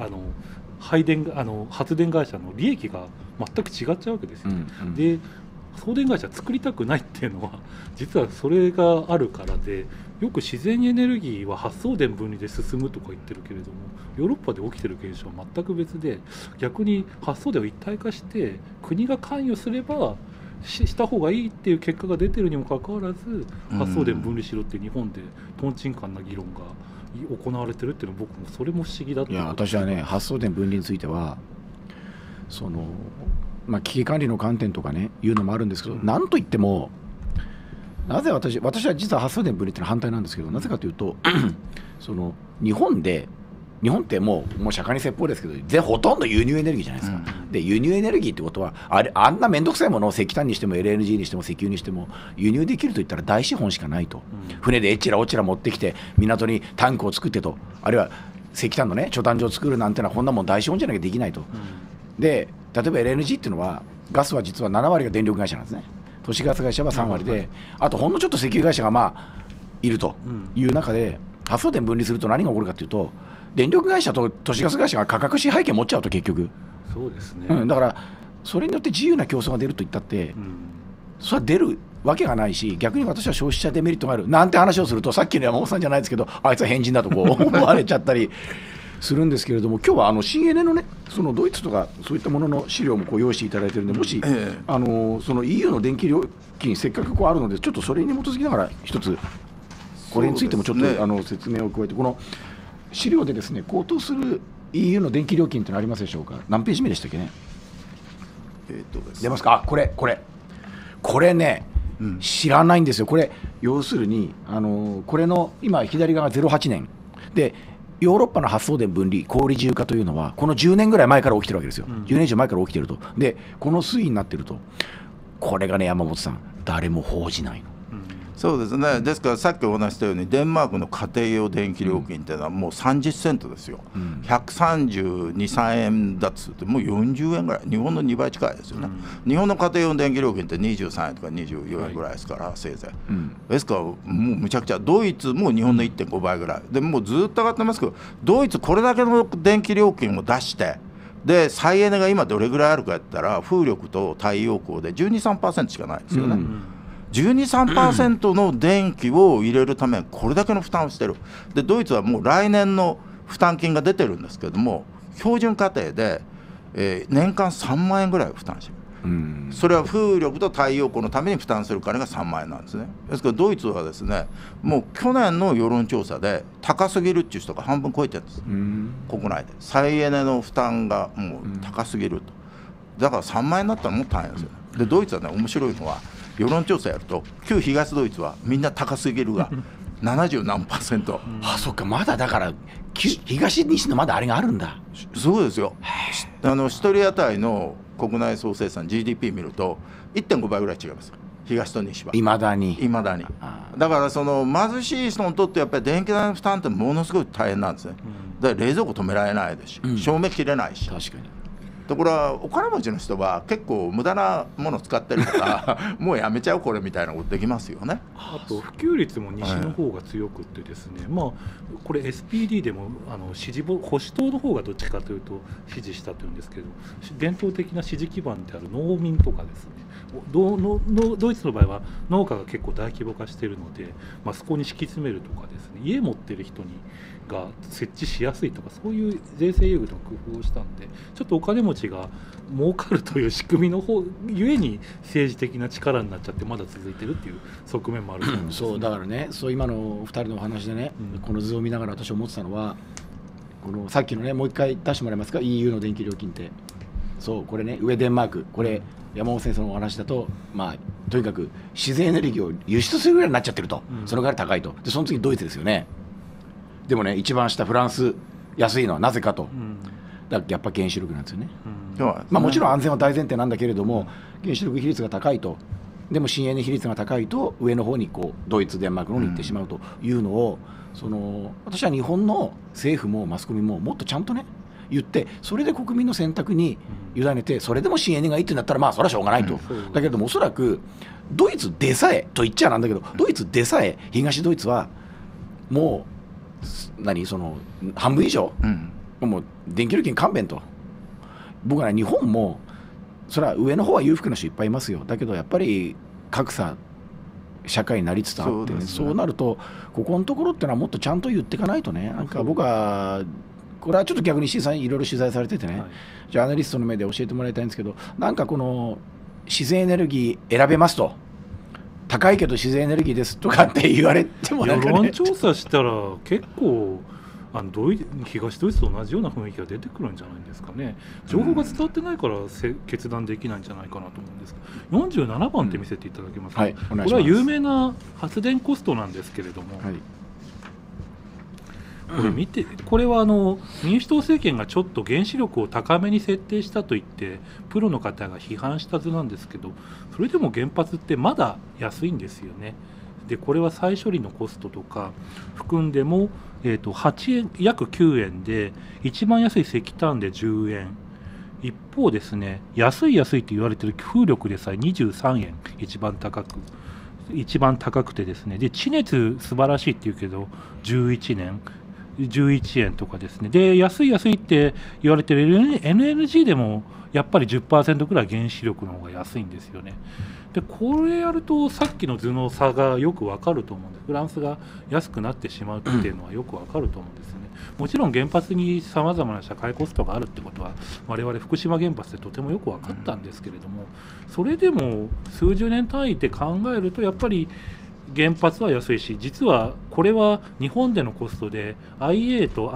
発電会社の利益が全く違っちゃうわけですよね。で送電会社作りたくないっていうのは実はそれがあるからで、よく自然エネルギーは発送電分離で進むとか言ってるけれども、ヨーロッパで起きてる現象は全く別で、逆に発送電を一体化して国が関与すればした方がいいっていう結果が出てるにもかかわらず、発送電分離しろって日本でとんちんかんな議論が行われてるっていうのは、僕もそれも不思議だった。 いや私はね、発送電分離については危機管理の観点とかねいうのもあるんですけど、なんといってもなぜ私は実は発送電分離ってのは反対なんですけど、なぜかというと日本ってもう釈迦に説法ですけど、ほとんど輸入エネルギーじゃないですか。で輸入エネルギーってことはあんな面倒くさいものを石炭にしても LNG にしても石油にしても輸入できるといったら大資本しかないと、船でえっちらおっちら持ってきて港にタンクを作ってと、あるいは石炭のね貯炭所を作るなんてのはこんなもん大資本じゃなきゃできないと。で例えば LNG っていうのはガスは実は7割が電力会社なんですね。 都市ガス会社は3割で、あとほんのちょっと石油会社がまあいるという中で、発送電分離すると何が起こるかというと、電力会社と都市ガス会社が価格支配権持っちゃうと結局、 そうですね、 だからそれによって自由な競争が出ると言ったって、それは出るわけがないし、逆に私は消費者デメリットがあるなんて話をすると、さっきの山本さんじゃないですけど、あいつは変人だとこう思われちゃったりするんですけれども、今日はCNN のね、そのドイツとかそういったものの資料もこう用意していただいているので、もし、その EU の電気料金、せっかくこうあるので、ちょっとそれに基づきながら、一つ、これについてもちょっと、説明を加えて、この資料でですね、高騰する EU の電気料金というのはありますでしょうか、何ページ目でしたっけね。出ますか、これね、知らないんですよ、これ、要するに、これの今、左側が08年で、ヨーロッパの発送電分離、小売自由化というのは、この10年ぐらい前から起きてるわけですよ、10年以上前から起きてると、で、この推移になってると、これがね、山本さん、誰も報じないの。 そうですね、ですからさっきお話したように、デンマークの家庭用電気料金っていうのはもう30セントですよ、132、3円だっつって、もう40円ぐらい、日本の2倍近いですよね、日本の家庭用電気料金って23円とか24円ぐらいですから、せいぜい、ですからもうむちゃくちゃ、ドイツも日本の 1.5 倍ぐらい、でもうずっと上がってますけど、ドイツ、これだけの電気料金を出して、で再エネが今、どれぐらいあるかやったら、風力と太陽光で12、3% しかないですよね。12、3% の電気を入れるためにこれだけの負担をしてる。でドイツはもう来年の負担金が出てるんですけども、標準家庭で、年間3万円ぐらい負担してる。それは風力と太陽光のために負担する金が3万円なんですね。ですからドイツはですね、もう去年の世論調査で高すぎるっていう人が半分超えてるんです、国内で。再エネの負担がもう高すぎると。だから3万円だったらもっと大変ですよね。でドイツはね、面白いのは、世論調査やると、旧東ドイツはみんな高すぎるが70何%。 あ、そっか、まだだから東西のまだあれがあるんだ。 そうですよ。一人当たりの国内総生産 GDP 見ると 1.5 倍ぐらい違います、東と西は。 いまだにだからその貧しい人にとってやっぱり電気代の負担ってものすごい大変なんですね。だから冷蔵庫止められないですし、照明切れないし。 確かに。 ところがお金持ちの人は結構無駄なもの使ってるからもうやめちゃうこれみたいなことできますよね。 あと普及率も西の方が強くってですね、まあこれ SPD でも保守党の方がどっちかというと支持したというんですけど、伝統的な支持基盤である農民とかですね、ドイツの場合は農家が結構大規模化しているので、まあ、そこに敷き詰めるとかですね、家持ってる人が設置しやすいとか、そういう税制優遇の工夫をしたんで、ちょっとお金持ちが儲かるという仕組みの方ゆえに政治的な力になっちゃってまだ続いてるっていう側面もあると思うんですね。 そうだからね、そう今のお二人のお話でね、この図を見ながら私思ってたのは、このさっきのね、もう一回出してもらえますか、 EU の電気料金って。そう、これね、上デンマーク、これ山本先生のお話だと、まあとにかく自然エネルギーを輸出するぐらいになっちゃってると、そのぐらい高いと。でその次ドイツですよね。でもね、一番下フランス安いのはなぜかと、だからやっぱ原子力なんですよね。まあ、もちろん安全は大前提なんだけれども、原子力比率が高いと、でも新エネ比率が高いと上の方にこうドイツデンマークの方に行ってしまうというのを、私は日本の政府もマスコミももっとちゃんとね言って、それで国民の選択に委ねて、それでも新エネがいいってなったら、まあそれはしょうがないと、だけれどもおそらくドイツでさえと言っちゃなんだけど、ドイツでさえ東ドイツはもうその半分以上、もう電気料金勘弁と。僕は、ね、日本もそれは上の方は裕福な人いっぱいいますよ。だけどやっぱり格差社会になりつつあってね、そうなるとここのところってのはもっとちゃんと言っていかないとね。なんか僕はこれはちょっと逆に石井さんいろいろ取材されててね、ジャーナリストの目で教えてもらいたいんですけど、なんかこの自然エネルギー選べますと、高いけど自然エネルギーですとかって言われてもなんか、ね、 世論調査したら結構東ドイツと同じような雰囲気が出てくるんじゃないですかね。情報が伝わってないから決断できないんじゃないかなと思うんですが、47番って見せていただけますか。これは有名な発電コストなんですけれども、これ見て、これは民主党政権がちょっと原子力を高めに設定したと言ってプロの方が批判した図なんですけど、それでも原発ってまだ安いんですよね。でこれは再処理のコストとか含んでも、8円約9円で、一番安い石炭で10円、 一方ですね、安いって言われてる風力でさえ23円一番高くてですね、で地熱素晴らしいって言うけど11円とかですね、で安いって言われてる NNG でもやっぱり 10% くらい原子力の方が安いんですよね。でこれやるとさっきの図の差がよくわかると思うんです。フランスが安くなってしまうっていうのはよくわかると思うんですよね。もちろん原発にさまざまな社会コストがあるってことは我々福島原発でとてもよく分かったんですけれども、それでも数十年単位で考えるとやっぱり原発は安いし、実はこれは日本でのコストで IA と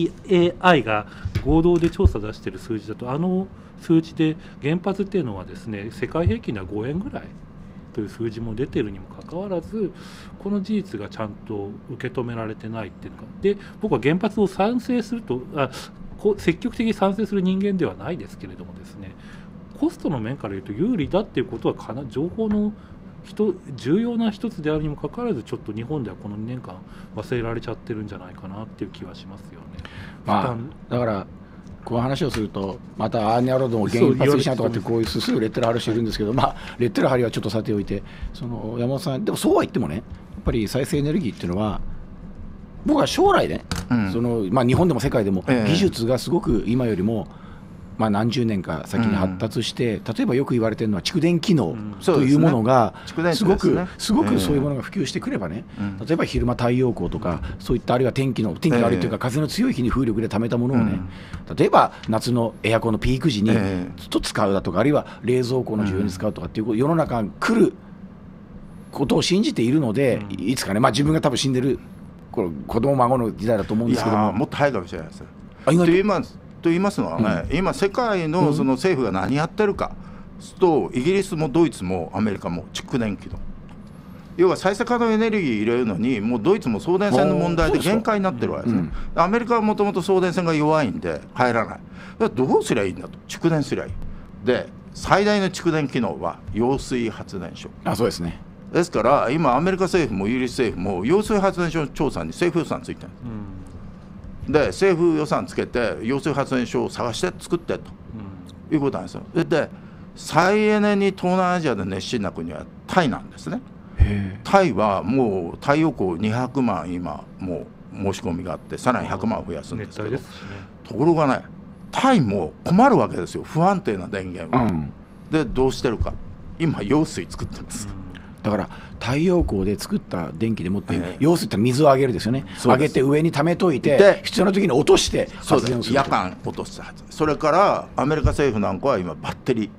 IEAI が合同で調査出している数字だと、数値で原発っていうのはですね、世界平均では5円ぐらいという数字も出ているにもかかわらず、この事実がちゃんと受け止められてないっていうのが、で僕は原発を賛成すると積極的に賛成する人間ではないですけれどもですね、コストの面から言うと有利だっていうことは情報の重要な一つであるにもかかわらず、ちょっと日本ではこの2年間忘れられちゃってるんじゃないかなっていう気はしますよね。 だからこういう話をするとまたアーニャロードも原発にしなとかってこういうすぐレッテル貼る人いるんですけど、レッテル貼りはちょっとさておいて、山本さんでもそうは言ってもね、やっぱり再生エネルギーっていうのは僕は将来ね、日本でも世界でも技術がすごく今よりも何十年か先に発達して、例えばよく言われてるのは蓄電機能というものがすごくそういうものが普及してくればね、例えば昼間太陽光とかそういった、あるいは天気が悪いというか風の強い日に風力で貯めたものをね、例えば夏のエアコンのピーク時にずっと使うだとか、あるいは冷蔵庫の需要に使うとかっていう世の中が来ることを信じているので、いつかね、自分が多分死んでるこれ子供孫の時代だと思うんですけども、 もっと早いかもしれないです。と言いますのはね、今世界のその政府が何やってるかと、イギリスもドイツもアメリカも蓄電機能、要は再生可能エネルギー入れるのにもうドイツも送電線の問題で限界になってるわけですね。アメリカはもともと送電線が弱いんで入らない。どうすりゃいいんだと、蓄電すりゃいい。で最大の蓄電機能は揚水発電所。 そうですね。 ですから今アメリカ政府もイギリス政府も揚水発電所の調査に政府予算ついてるんです、で政府予算つけて揚水発電所を探して作ってと、いうことなんですよ。で再エネに東南アジアで熱心な国はタイなんですね。タイはもう太陽光200万今もう申し込みがあって、さらに100万増やすんですけど、ところがね、タイも困るわけですよ、不安定な電源は。でどうしてるか、今揚水作ってます。 だから太陽光で作った電気でもって、揚水って水を上げるですよね。上げて上に溜めといて、必要な時に落として発電をする。 夜間落とすはず。それからアメリカ政府なんかは今バッテリ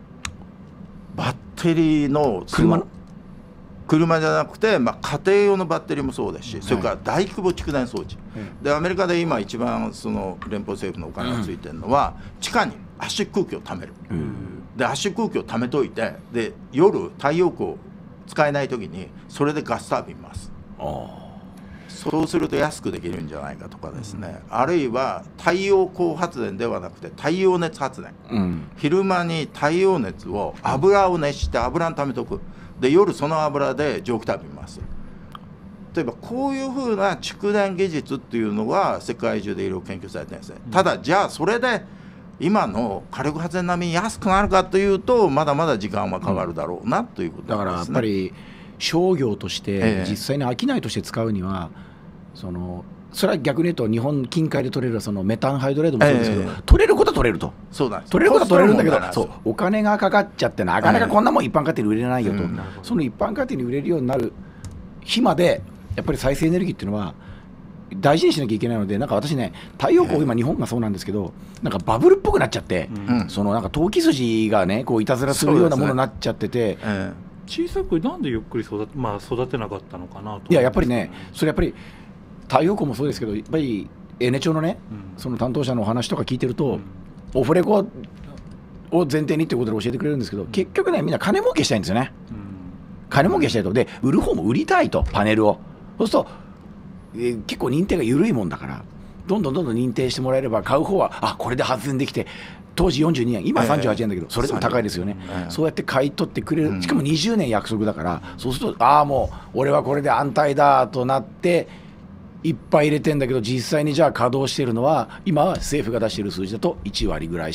ーの車じゃなくて、家庭用のバッテリーもそうですし、それから大規模蓄電装置、でアメリカで今一番その連邦政府のお金がついてるのは、地下に圧縮空気をためる。で圧縮空気をためといて、で夜太陽光使えない時にそれでガスタービン回す。そうすると安くできるんじゃないかとかですね、あるいは太陽光発電ではなくて太陽熱発電、昼間に太陽熱を油を熱して油に溜めとく。で夜その油で蒸気タービン回す。例えばこういうふうな蓄電技術っていうのが世界中でいろいろ研究されてるんですね。ただじゃあそれで今の火力発電並みに安くなるかというと、まだまだ時間はかかるだろうなということですね。 だからやっぱり商業として実際に商いとして使うには、それは逆に言うと日本近海で取れるそのメタンハイドレートもそうですけど、取れることは取れると。 そうなんです。 取れることは取れるんだけど、お金がかかっちゃってなかなかこんなもん一般家庭に売れないよと、その一般家庭に売れるようになる日までやっぱり再生エネルギーっていうのは大事にしなきゃいけないので、なんか私ね、太陽光今日本がそうなんですけど、なんかバブルっぽくなっちゃって、なんか投機筋がねこういたずらするようなものになっちゃってて、 小さくなんでゆっくり育てなかったのかなと。 やっぱりね、それやっぱり太陽光もそうですけど、やっぱりエネ庁のね、その担当者のお話とか聞いてると、オフレコを前提にってことで教えてくれるんですけど、結局ねみんな金儲けしたいんですよね。金儲けしたいと。で売る方も売りたいと、パネルを。そうすると結構認定が緩いもんだから、どんどん認定してもらえれば買う方はこれで発電できて、当時42円今38円だけど、それでも高いですよね。そうやって買い取ってくれる。しかも20年約束だから、そうするともう俺はこれで安泰だとなっていっぱい入れてんだけど、実際にじゃあ稼働しているのは今は政府が出している数字だと1割ぐらいしか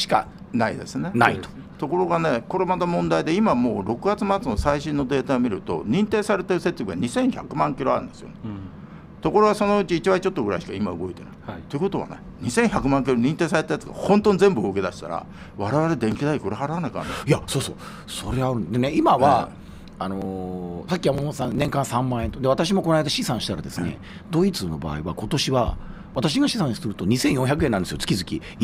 ないですね。 ないと。 ところがね、これまた問題で、今もう6月末の最新のデータを見ると、認定されている設備が2100万キロあるんですよ、ところがそのうち1割ちょっとぐらいしか今動いてない。ということはね、2100万キロ認定されたやつが本当に全部動き出したら、我々電気代これ払わなきゃね。 いや、そうそう、それあるんでね、今は、さっき山本さん、年間3万円と、で私もこの間試算したらですね、ドイツの場合は、今年は、私が試算すると2400円なんですよ、月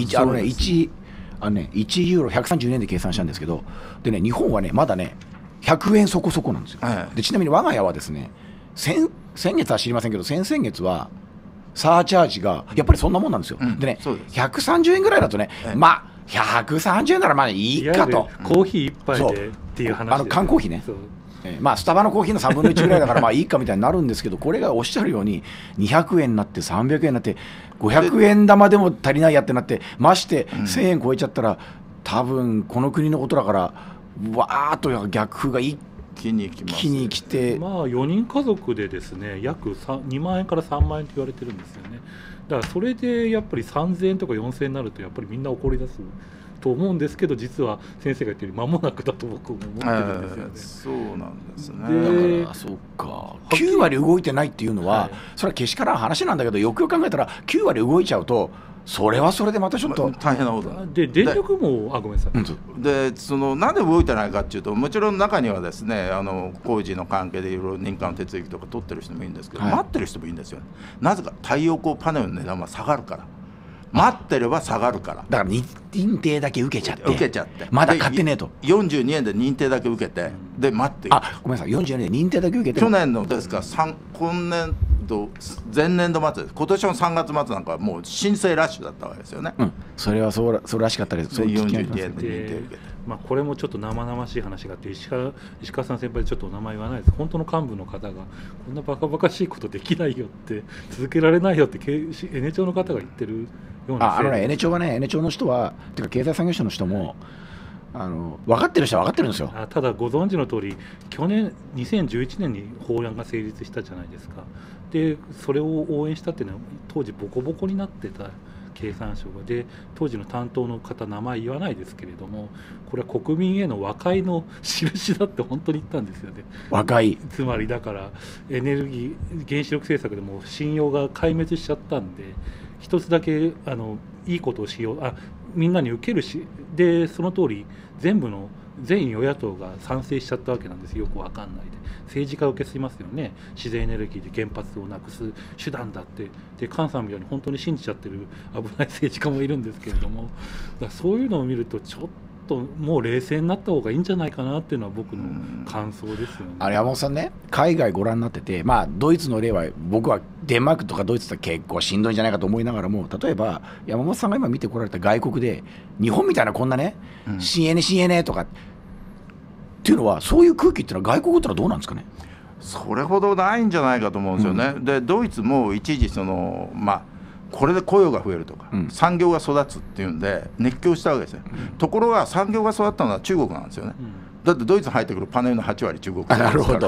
々。1ユーロ130円で計算したんですけど、でね、日本はね、まだね、100円そこそこなんですよ。でちなみに我が家はですね、先月は知りませんけど、先々月は、サーチャージがやっぱりそんなもんなんですよ。でね、130円ぐらいだとね、まあ、130円ならまあいいかと。 コーヒー一杯でっていう話で、 缶コーヒーね。まあ、スタバのコーヒーの3分の1ぐらいだからまあいいかみたいになるんですけど、これがおっしゃるように200円になって300円になって500円玉でも足りないやってなって、まして1000円超えちゃったら、多分この国のことだからわーっと逆風が一気に来て、 まあ4人家族でですね、約2万円から3万円と言われてるんですよね。だからそれでやっぱり3000円とか4000円になるとやっぱりみんな怒り出すと思うんですけど、実は先生が言ってるように間もなくだと僕も思ってるんですよね。 そうなんですね。 だからそうか、9割動いてないっていうのは、それはけしからん話なんだけど、よくよく考えたら9割動いちゃうと、それはそれでまたちょっと大変なことで、電力もごめんなさい。 でなんで動いてないかっていうと、もちろん中にはですね、工事の関係でいろいろ認可の手続きとか取ってる人もいるんですけど、待ってる人もいるんですよ。なぜか、太陽光パネルの値段は下がるから。待ってれば下がるから。 だから認定だけ受けちゃってまだ買ってねえと。 42円で認定だけ受けて、で待って、 ごめんなさい、42円で認定だけ受けて、 去年のですから今年度前年度末です。今年の3月末なんかはもう申請ラッシュだったわけですよね。 それはそうらしかったです。 42円で認定受けて、 これもちょっと生々しい話があって、石川さん先輩でちょっとお名前言わないです。本当の幹部の方がこんなバカバカしいことできないよって、続けられないよって N 庁の方が言ってるような。 N 庁はね、N 庁の人はてか経済産業省の人も分かってる人は分かってるんですよ。 ただご存知の通り、去年2011年に法案が成立したじゃないですか。でそれを応援したっていうのは当時ボコボコになってた経産省が、で当時の担当の方、名前言わないですけれども、これは国民への和解の印だって本当に言ったんですよね。 和解、 つまりだからエネルギー原子力政策でも信用が壊滅しちゃったんで、一つだけいいことをしよう、みんなに受けるし、でその通り全与野党が賛成しちゃったわけなんです。よくわかんないで政治家を受け継ぎますよね。自然エネルギーで原発をなくす手段だって、で菅さんみたいに本当に信じちゃってる危ない政治家もいるんですけれども、だからそういうのを見るとちょっともう冷静になった方がいいんじゃないかなっていうのは僕の感想ですよね。 山本さんね、海外ご覧になってて、ドイツの例は僕はデンマークとかドイツって結構しんどいんじゃないかと思いながらも、例えば山本さんが今見てこられた外国で日本みたいなこんなね、CNA とかっていうのは、そういう空気っていうのは外国ってのはどうなんですかね。 それほどないんじゃないかと思うんですよね。でドイツも一時これで雇用が増えるとか、産業が育つっていうんで熱狂したわけですよ。ところが産業が育ったのは中国なんですよね。だってドイツに入ってくるパネルの8割中国ですから。なるほど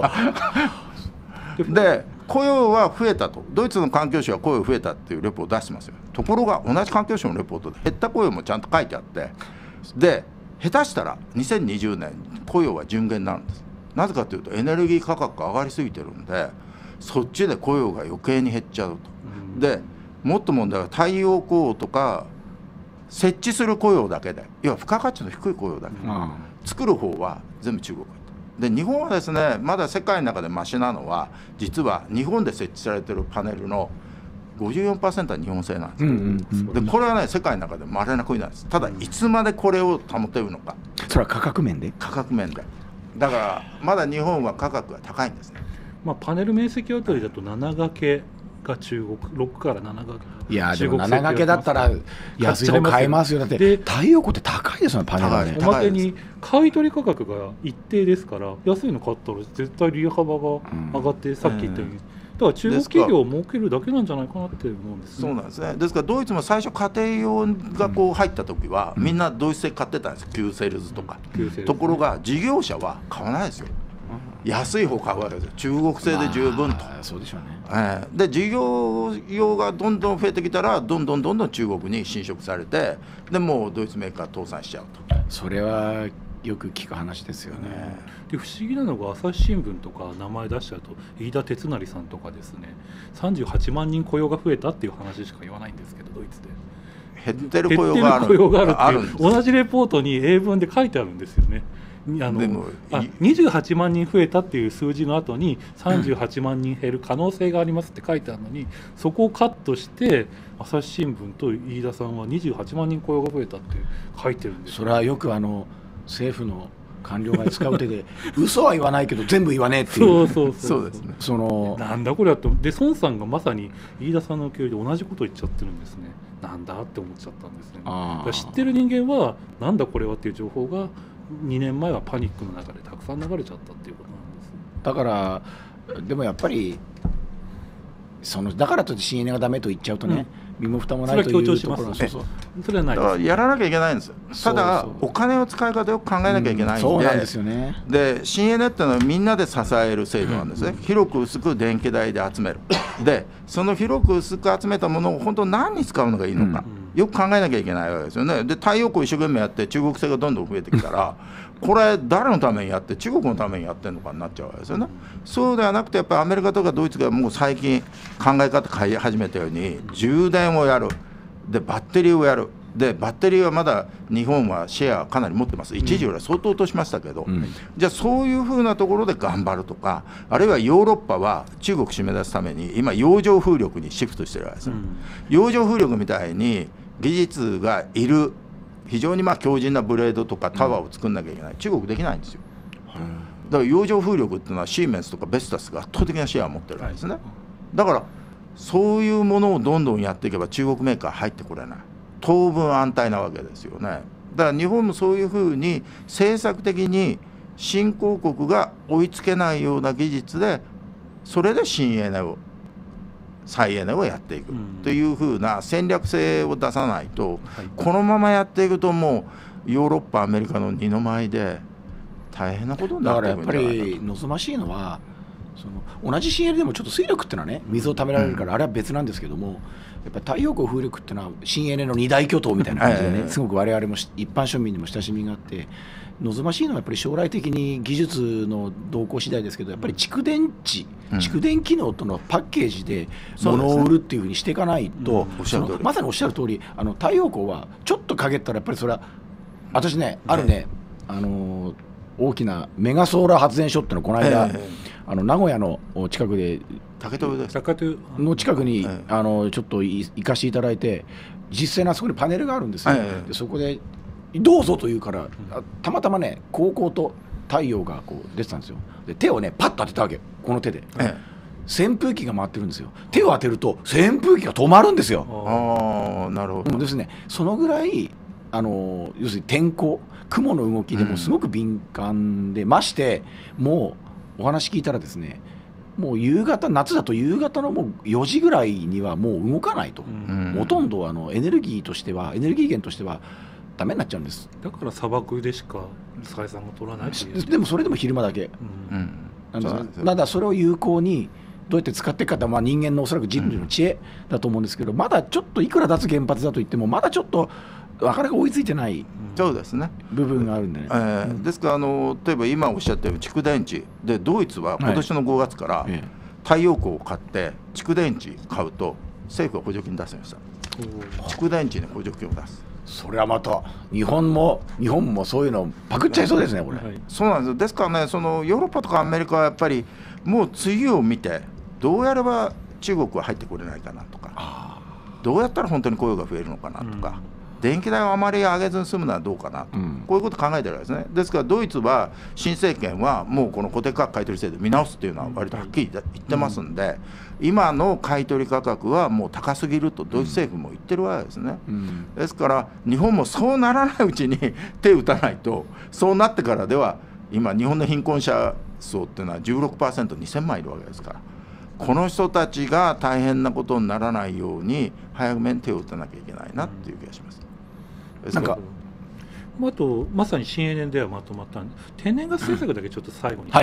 で雇用は増えたと、ドイツの環境省は雇用増えたっていうレポを出してますよ。ところが同じ環境省のレポートで減った雇用もちゃんと書いてあって、で下手したら2020年雇用は順減になるんです。なぜかというとエネルギー価格が上がりすぎてるんで、そっちで雇用が余計に減っちゃうと。でもっと問題は太陽光とか設置する雇用だけで、要は付加価値の低い雇用だけで、作る方は全部中国で、日本はですね、まだ世界の中でマシなのは、実は日本で設置されているパネルの 54% は日本製なんですよ。でこれはね、世界の中で稀な国なんです。ただいつまでこれを保てるのか。 それは価格面でだからまだ日本は価格が高いんですね。 パネル面積あたりだと7掛けが中国、6から7掛け。 いやでも7掛けだったら安いの買えますよ。だって太陽光って高いですよね、パネルはね。 おまけに買い取り価格が一定ですから、安いの買ったら絶対利幅が上がって、さっき言ったように、だから中国企業を儲けるだけなんじゃないかなって思うんですね。 そうなんですね。ですからドイツも最初家庭用がこう入った時は、みんなドイツ製買ってたんです。Qセールズとか。ところが事業者は買わないですよ。 安い方買うわけですよ。中国製で十分と、 そうでしょうね。 で事業用がどんどん増えてきたらどんどん中国に侵食されて、でもうドイツメーカー倒産しちゃうと。 それはよく聞く話ですよね。 で不思議なのが朝日新聞とか名前出しちゃうと飯田哲成さんとかですね、38万人雇用が増えたっていう話しか言わないんですけど、ドイツで減ってる雇用があるっていう同じレポートに英文で書いてあるんですよね。28万人増えたっていう数字の後に38万人減る可能性がありますって書いてあるのに、そこをカットして朝日新聞と飯田さんは28万人雇用が増えたって書いてるんですよ。 それはよく政府の官僚が使う手で嘘は言わないけど全部言わねえっていう。 そうですね。 なんだこれはと。で孫さんがまさに飯田さんの教育で同じことを言っちゃってるんですね。なんだって思っちゃったんですね。だから知ってる人間はなんだこれはっていう情報が2年前はパニックの中でたくさん流れちゃったっていうことなんです。 だからでもやっぱりだからといって CNN がダメと言っちゃうとね、身も蓋もないというところはそれはないです。 だからやらなきゃいけないんですよ。ただお金の使い方を考えなきゃいけないんで、 そうなんですよね。 で CNN っていうのはみんなで支える制度なんですね。広く薄く電気代で集める。でその広く薄く集めたものを本当何に使うのがいいのか、よく考えなきゃいけないわけですよね。で太陽光一生懸命やって中国製がどんどん増えてきたらこれ誰のためにやって中国のためにやってるのかになっちゃうわけですよね。そうではなくてやっぱりアメリカとかドイツがもう最近考え方変え始めたように充電をやる、でバッテリーをやる、でバッテリーはまだ日本はシェアかなり持ってます。一時よりは相当落としましたけど、じゃあそういうふうなところで頑張るとか、あるいはヨーロッパは中国締め出すために今洋上風力にシフトしてるわけですよ。洋上風力みたいに技術がいる非常に強靭なブレードとかタワーを作んなきゃいけない、中国できないんですよ。だから洋上風力っていうのはシーメンスとかベスタスが圧倒的なシェアを持ってるわけですね。だからそういうものをどんどんやっていけば中国メーカー入ってこれない、当分安泰なわけですよね。だから日本もそういうふうに政策的に新興国が追いつけないような技術でそれで新エネを再エネをやっていくというふうな戦略性を出さないと、このままやっていくともうヨーロッパアメリカの二の舞で大変なことになっていくんじゃないかと。だからやっぱり望ましいのは同じ新エネでもちょっと水力っていうのはね水をためられるからあれは別なんですけども、やっぱり太陽光風力っていうのは新エネの二大巨頭みたいな感じでね、すごく我々も一般庶民にも親しみがあって、望ましいのはやっぱり将来的に技術の動向次第ですけど、やっぱり蓄電池、蓄電機能とのパッケージで物を売るっていうふうにしていかないと、まさにおっしゃる通り太陽光はちょっと陰ったらやっぱりそれは私ねあるね大きなメガソーラー発電所っていうのをこの間名古屋の近くで竹豊の近くにちょっと行かせていただいて、実際にあそこにパネルがあるんですよ。でそこでどうぞと言うからたまたまね高校と太陽がこう出てたんですよ。で手をねパッと当てたわけ、この手で、扇風機が回ってるんですよ。手を当てると扇風機が止まるんですよ。 なるほど。 ですね、そのぐらい要するに天候雲の動きでもすごく敏感で、ましてもうお話聞いたらですね、もう夕方夏だと夕方のもう4時ぐらいにはもう動かないと、ほとんどエネルギーとしてはエネルギー源としてはダメになっちゃうんです。 だから砂漠でしか採算が取らないという。 でもそれでも昼間だけ、ただそれを有効にどうやって使っていくかって、人間のおそらく人類の知恵だと思うんですけど、まだちょっといくら脱原発だと言ってもまだちょっとなかなか追いついてない部分があるんでね。 ですから例えば今おっしゃったように蓄電池でドイツは今年の5月から太陽光を買って蓄電池買うと政府が補助金出すんですよ。蓄電池に補助金を出す。 それはまた日本もそういうのパクっちゃいそうですねこれ。 そうなんですよ。ですからねヨーロッパとかアメリカはやっぱりもう次を見てどうやれば中国は入ってこれないかなとか、どうやったら本当に雇用が増えるのかなとか、電気代をあまり上げずに済むのはどうかなと、こういうことを考えてるわけですね。ですからドイツは新政権はもうこの固定価格買取制度見直すっていうのは割とはっきり言ってますんで、今の買取価格はもう高すぎるとドイツ政府も言ってるわけですね。ですから日本もそうならないうちに手を打たないと、そうなってからでは今日本の貧困者層っていうのは 16%2000 万いるわけですから、この人たちが大変なことにならないように早めに手を打たなきゃいけないなっていう気がします。 なんかあとまさに新エネではまとまった天然ガス政策だけちょっと最後に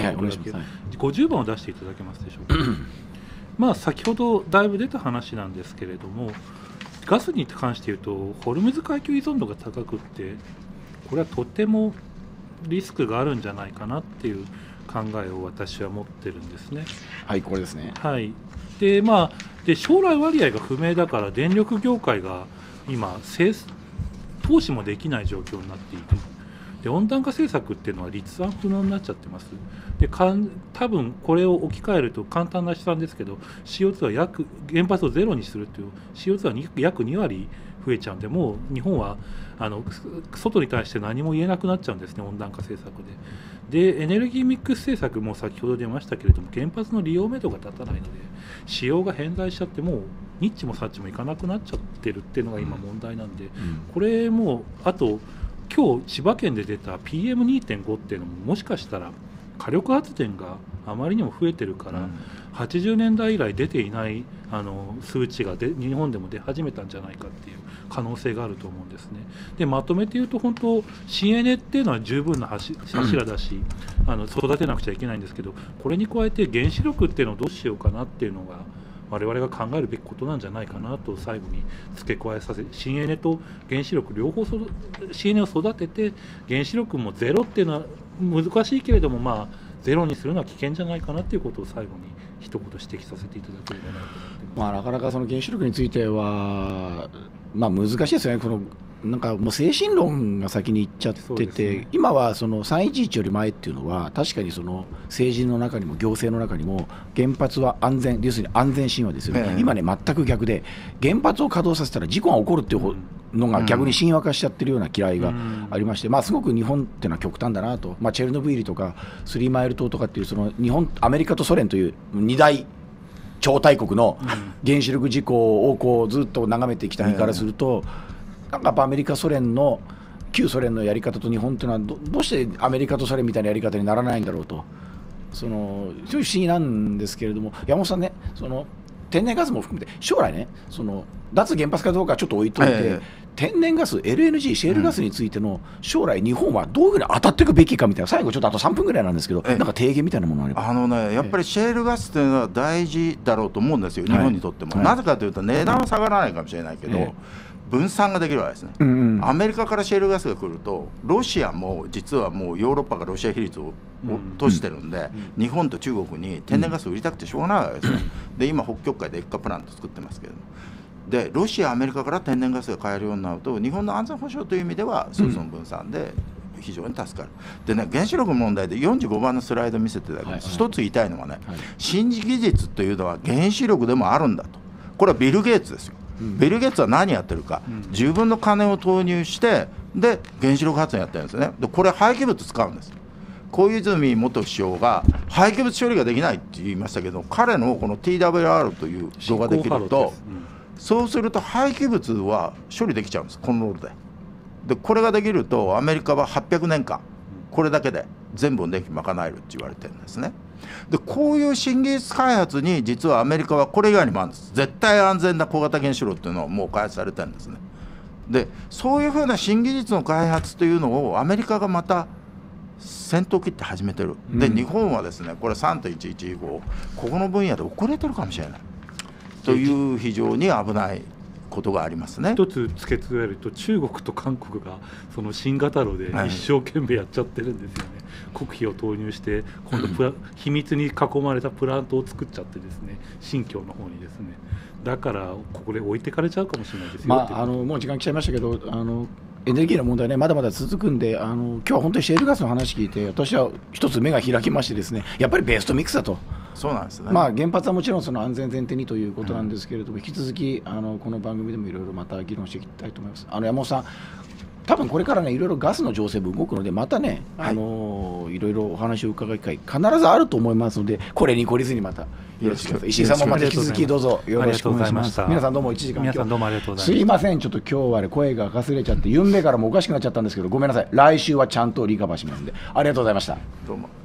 50番を出していただけますでしょうか。まあ先ほどだいぶ出た話なんですけれども、ガスに関して言うとホルムズ海峡依存度が高くって、これはとてもリスクがあるんじゃないかなっていう考えを私は持ってるんですね。 はい、これですね。 はい。で将来割合が不明だから電力業界が今投資もできない状況になっている。で温暖化政策っていうのは立案不能になっちゃってます。で多分これを置き換えると簡単な試算ですけど CO2 は原発をゼロにするという CO2 は約2割増えちゃうんで、もう日本は外に対して何も言えなくなっちゃうんですね、温暖化政策で。でエネルギーミックス政策も先ほど出ましたけれども、原発の利用目処が立たないので使用が偏在しちゃって、もうニッチもサッチもいかなくなっちゃってるっていうのが今問題なんで、これもあと今日千葉県で出た PM2.5 っていうのももしかしたら火力発電があまりにも増えてるから、80年代以来出ていない数値が日本でも出始めたんじゃないかっていう可能性があると思うんですね。でまとめて言うと本当新エネっていうのは十分な柱だし、育てなくちゃいけないんですけど、これに加えて原子力っていうのをどうしようかなっていうのが我々が考えるべきことなんじゃないかなと最後に付け加えさせ、新エネと原子力両方新エネを育てて原子力もゼロっていうのは難しいけれども、まあゼロにするのは危険じゃないかなっていうことを最後に一言指摘させていただければなと思ってます。 なかなかその原子力については、難しいですよね。なんかもう精神論が先に行っちゃってて、ね、今はその311より前っていうのは確かにその政治の中にも行政の中にも原発は安全、要するに安全神話ですよね、今ね全く逆で原発を稼働させたら事故が起こるっていうのが逆に神話化しちゃってるような嫌いがありまして、すごく日本っていうのは極端だなと、チェルノブイリとかスリーマイル島とかっていうそのアメリカとソ連という2大超大国の原子力事故をこうずっと眺めてきた身からすると、なんかやっぱアメリカ、ソ連の旧ソ連のやり方と日本というのはどうしてアメリカとソ連みたいなやり方にならないんだろうと、そういう不思議なんですけれども、山本さんね、その天然ガスも含めて将来ね、その脱原発かどうかちょっと置いといて、天然ガス、LNG、シェールガスについての将来日本はどういうふうに当たっていくべきかみたいな、最後ちょっとあと3分ぐらいなんですけど、なんか提言みたいなものあれば。 やっぱりシェールガスというのは大事だろうと思うんですよ、日本にとっても。なぜかというと値段は下がらないかもしれないけど、分散ができるわけですね、アメリカからシェールガスが来るとロシアも実はもうヨーロッパがロシア比率を落としてるんで、日本と中国に天然ガスを売りたくてしょうがないわけですね。で今北極海で液化プラント作ってますけども、でロシア、アメリカから天然ガスが買えるようになると日本の安全保障という意味ではその分散で非常に助かる。でね、原子力の問題で45番のスライド見せていただきます。一つ言いたいのはね、新技術というのは原子力でもあるんだと。これはビル・ゲイツですよ。ビル・ゲイツは何やってるか、自分の金を投入してで原子力発電やってるんですよね。でこれ廃棄物使うんです。小泉元首相が廃棄物処理ができないって言いましたけど、彼のこの TWR というのができると、そうすると廃棄物は処理できちゃうんです、このロールで。でこれができるとアメリカは800年間これだけで全部の電気賄えるって言われてるんですね。でこういう新技術開発に実はアメリカはこれ以外にもあるんです。絶対安全な小型原子炉っていうのをもう開発されてるんですね。でそういうふうな新技術の開発というのをアメリカがまた先頭切って始めてる。で日本はですね、これ 3.11 以降ここの分野で遅れてるかもしれないという非常に危ないことがありますね。 一つ付け加えると中国と韓国がその新型炉で一生懸命やっちゃってるんですよね、国費を投入して今度秘密に囲まれたプラントを作っちゃってですね、新疆の方にですね、だからここで置いてかれちゃうかもしれないですよ。 もう時間来ちゃいましたけど、エネルギーの問題ね、まだまだ続くんで、今日は本当にシェールガスの話聞いて、私は一つ目が開きましてですね、やっぱりベストミックスだと。 そうなんですね。 原発はもちろんその安全前提にということなんですけれども、引き続きこの番組でもいろいろまた議論していきたいと思います。山本さん、多分これからねいろいろガスの情勢も動くので、またね、いろいろお話を伺う機会必ずあると思いますので、これに懲りずにまたよろしくお願いします。石井さんもまた引き続きどうぞよろしくお願いします。皆さんどうも1時間皆さんどうもありがとうございます。 すいません、ちょっと今日はね声がかすれちゃって、ゆんべからもおかしくなっちゃったんですけど、ごめんなさい。来週はちゃんとリカバーしますんで、ありがとうございました。 どうも。